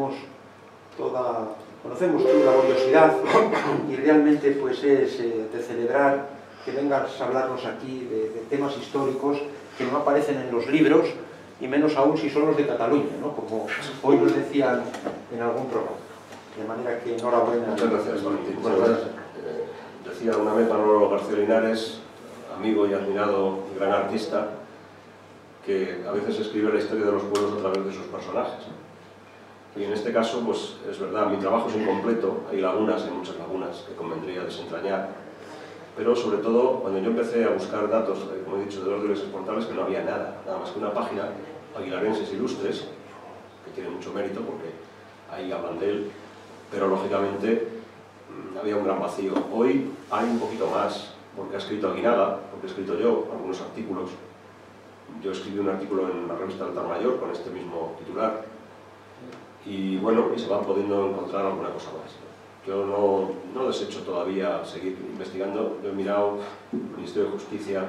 [SPEAKER 3] Conocemos tu laboriosidad y realmente pues es de celebrar que vengas a hablarnos aquí de temas históricos que no aparecen en los libros, y menos aún si son los de Cataluña, ¿no? Como hoy nos decían en algún programa. De manera que enhorabuena.
[SPEAKER 2] Muchas gracias, Valentín. Bueno, decía una vez Manolo García Linares, amigo y admirado y gran artista, que a veces escribe la historia de los pueblos a través de sus personajes. Y en este caso, pues es verdad, mi trabajo es incompleto, hay muchas lagunas que convendría desentrañar, pero sobre todo cuando yo empecé a buscar datos, como he dicho, de los dioses portales, que no había nada más que una página, Aguilarenses Ilustres, que tiene mucho mérito porque ahí hablan de él, pero lógicamente había un gran vacío. Hoy hay un poquito más, porque ha escrito Aguinaga, porque he escrito yo algunos artículos. Yo escribí un artículo en la revista Altar Mayor con este mismo titular, y bueno, y se van pudiendo encontrar alguna cosa más. Yo no desecho todavía seguir investigando. Yo he mirado Ministerio de Justicia,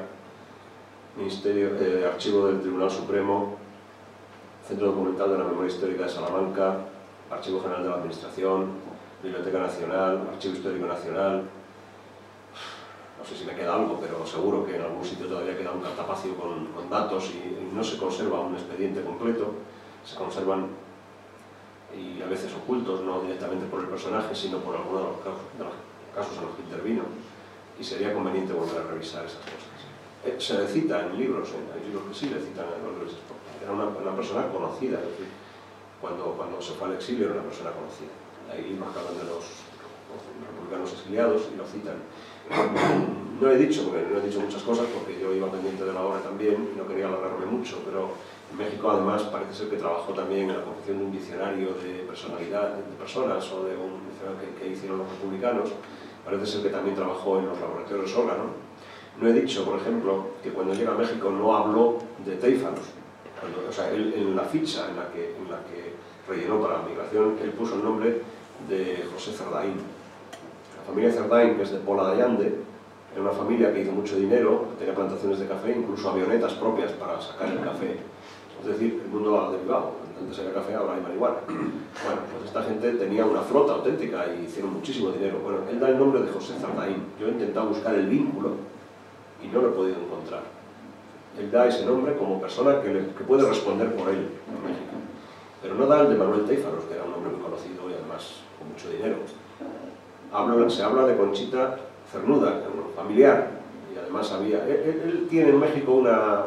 [SPEAKER 2] Archivo del Tribunal Supremo, Centro Documental de la Memoria Histórica de Salamanca, Archivo General de la Administración, Biblioteca Nacional, Archivo Histórico Nacional. No sé si me queda algo, pero seguro que en algún sitio todavía queda un cartapacio con datos y no se conserva un expediente completo. Se conservan, y a veces ocultos, no directamente por el personaje, sino por alguno de los casos en los que intervino. Y sería conveniente volver a revisar esas cosas. Se le cita en libros, hay libros que sí le citan a los dioses portales. Era una persona conocida, es decir, cuando se fue al exilio era una persona conocida. Hay libros que hablan de los republicanos exiliados y lo citan. No he dicho muchas cosas porque yo iba pendiente de la obra también y no quería alargarme mucho, pero en México además parece ser que trabajó también en la confección de un diccionario de personalidad, de personas, o de un diccionario que hicieron los republicanos. Parece ser que también trabajó en los laboratorios órgano. No he dicho, por ejemplo, que cuando llega a México no habló de Téifanos. O sea, él, en la ficha en la que rellenó para la migración, él puso el nombre de José Cerdaín. La familia Cerdaín, que es de Pola de Allande, era una familia que hizo mucho dinero, tenía plantaciones de café, incluso avionetas propias para sacar el café. Es decir, el mundo ha derivado. Antes había café, ahora hay marihuana. Bueno, pues esta gente tenía una flota auténtica y hicieron muchísimo dinero. Bueno, él da el nombre de José Cerdaín. Yo he intentado buscar el vínculo y no lo he podido encontrar. Él da ese nombre como persona que puede responder por él en México. Pero no da el de Manuel Téifanos, que era un hombre muy conocido y además con mucho dinero. Se habla de Conchita Cernuda, familiar, y además él tiene en México una...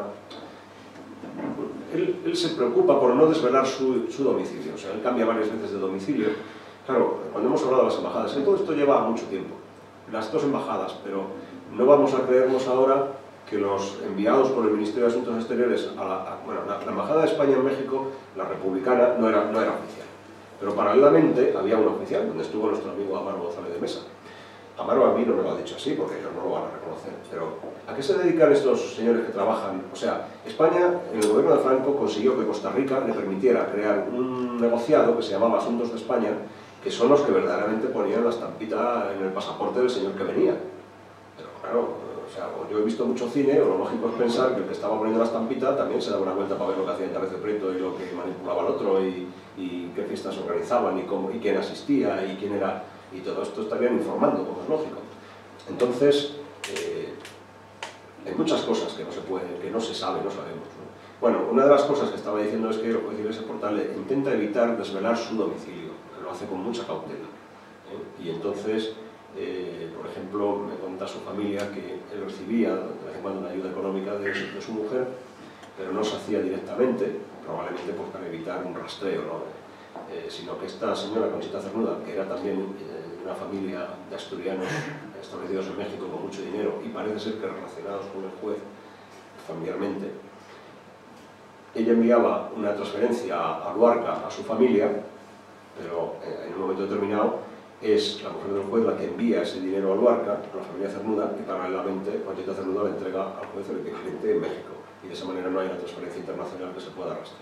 [SPEAKER 2] Él se preocupa por no desvelar su domicilio, o sea, él cambia varias veces de domicilio. Claro, cuando hemos hablado de las embajadas, todo esto lleva mucho tiempo, las dos embajadas, pero no vamos a creernos ahora que los enviados por el Ministerio de Asuntos Exteriores bueno, la Embajada de España en México, la republicana, no era oficial. Pero paralelamente había una oficial, donde estuvo nuestro amigo Amaro González de Mesa. Amaro a mí no me lo ha dicho así, porque ellos no lo van a reconocer. Pero, ¿a qué se dedican estos señores que trabajan? O sea, España, en el gobierno de Franco, consiguió que Costa Rica le permitiera crear un negociado que se llamaba Asuntos de España, que son los que verdaderamente ponían la estampita en el pasaporte del señor que venía. Pero claro, o sea, yo he visto mucho cine, lo lógico es pensar que el que estaba poniendo la estampita también se daba una vuelta para ver lo que hacía Interrece Prieto y lo que manipulaba al otro y qué fiestas organizaban y quién asistía y quién era, y todo esto estarían informando, como es lógico. Entonces, hay muchas cosas que no se sabe, no sabemos, ¿no? Bueno, una de las cosas que estaba diciendo es que lo que decir ese portal intenta evitar desvelar su domicilio, que lo hace con mucha cautela, ¿eh? Y entonces, por ejemplo, me cuenta su familia que él recibía de vez en cuando una ayuda económica de su mujer, pero no se hacía directamente, probablemente pues para evitar un rastreo, ¿no? sino que esta señora Conchita Cernuda, que era también de una familia de asturianos establecidos en México con mucho dinero y parece ser que relacionados con el juez familiarmente, ella enviaba una transferencia a Luarca, a su familia, pero en un momento determinado es la mujer del juez la que envía ese dinero a Luarca, a la familia Cernuda, y paralelamente Conchita Cernuda le entrega al juez el equivalente en México, y de esa manera no hay una transferencia internacional que se pueda rastrear.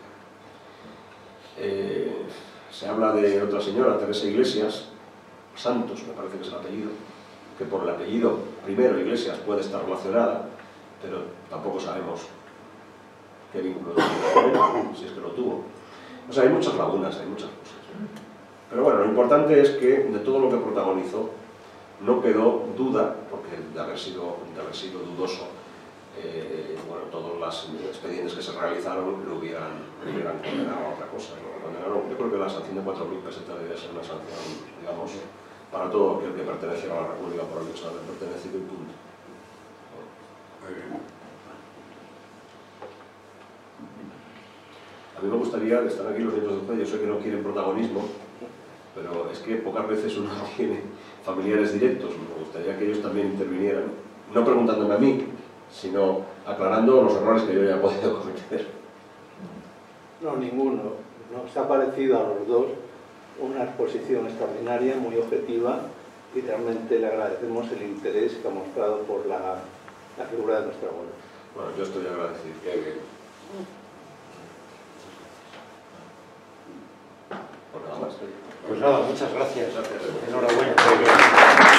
[SPEAKER 2] Se habla de otra señora, Teresa Iglesias Santos, me parece que es el apellido, que por el apellido primero Iglesias puede estar relacionada, pero tampoco sabemos qué vínculo tuvo, si es que lo tuvo. O sea, hay muchas lagunas, hay muchas cosas. Pero bueno, lo importante es que de todo lo que protagonizó no quedó duda, porque de haber sido dudoso, bueno, todos los expedientes que se realizaron lo hubieran condenado a otra cosa. Yo creo que la sanción de 4.000 pesetas debía ser una sanción, digamos, para todo aquel que pertenece a la República por el hecho de haber pertenecido y punto. A mí me gustaría, están aquí los nietos del juez, yo sé que no quieren protagonismo, pero es que pocas veces uno tiene familiares directos. Me gustaría que ellos también intervinieran, no preguntándome a mí, sino aclarando los errores que yo ya he podido cometer.
[SPEAKER 4] No, ninguno. Nos ha parecido a los dos una exposición extraordinaria, muy objetiva, y realmente le agradecemos el interés que ha mostrado por la figura de nuestra abuela.
[SPEAKER 2] Bueno, yo estoy agradecido. Pues nada más.
[SPEAKER 3] Pues nada, muchas gracias.
[SPEAKER 2] Gracias.
[SPEAKER 3] Enhorabuena.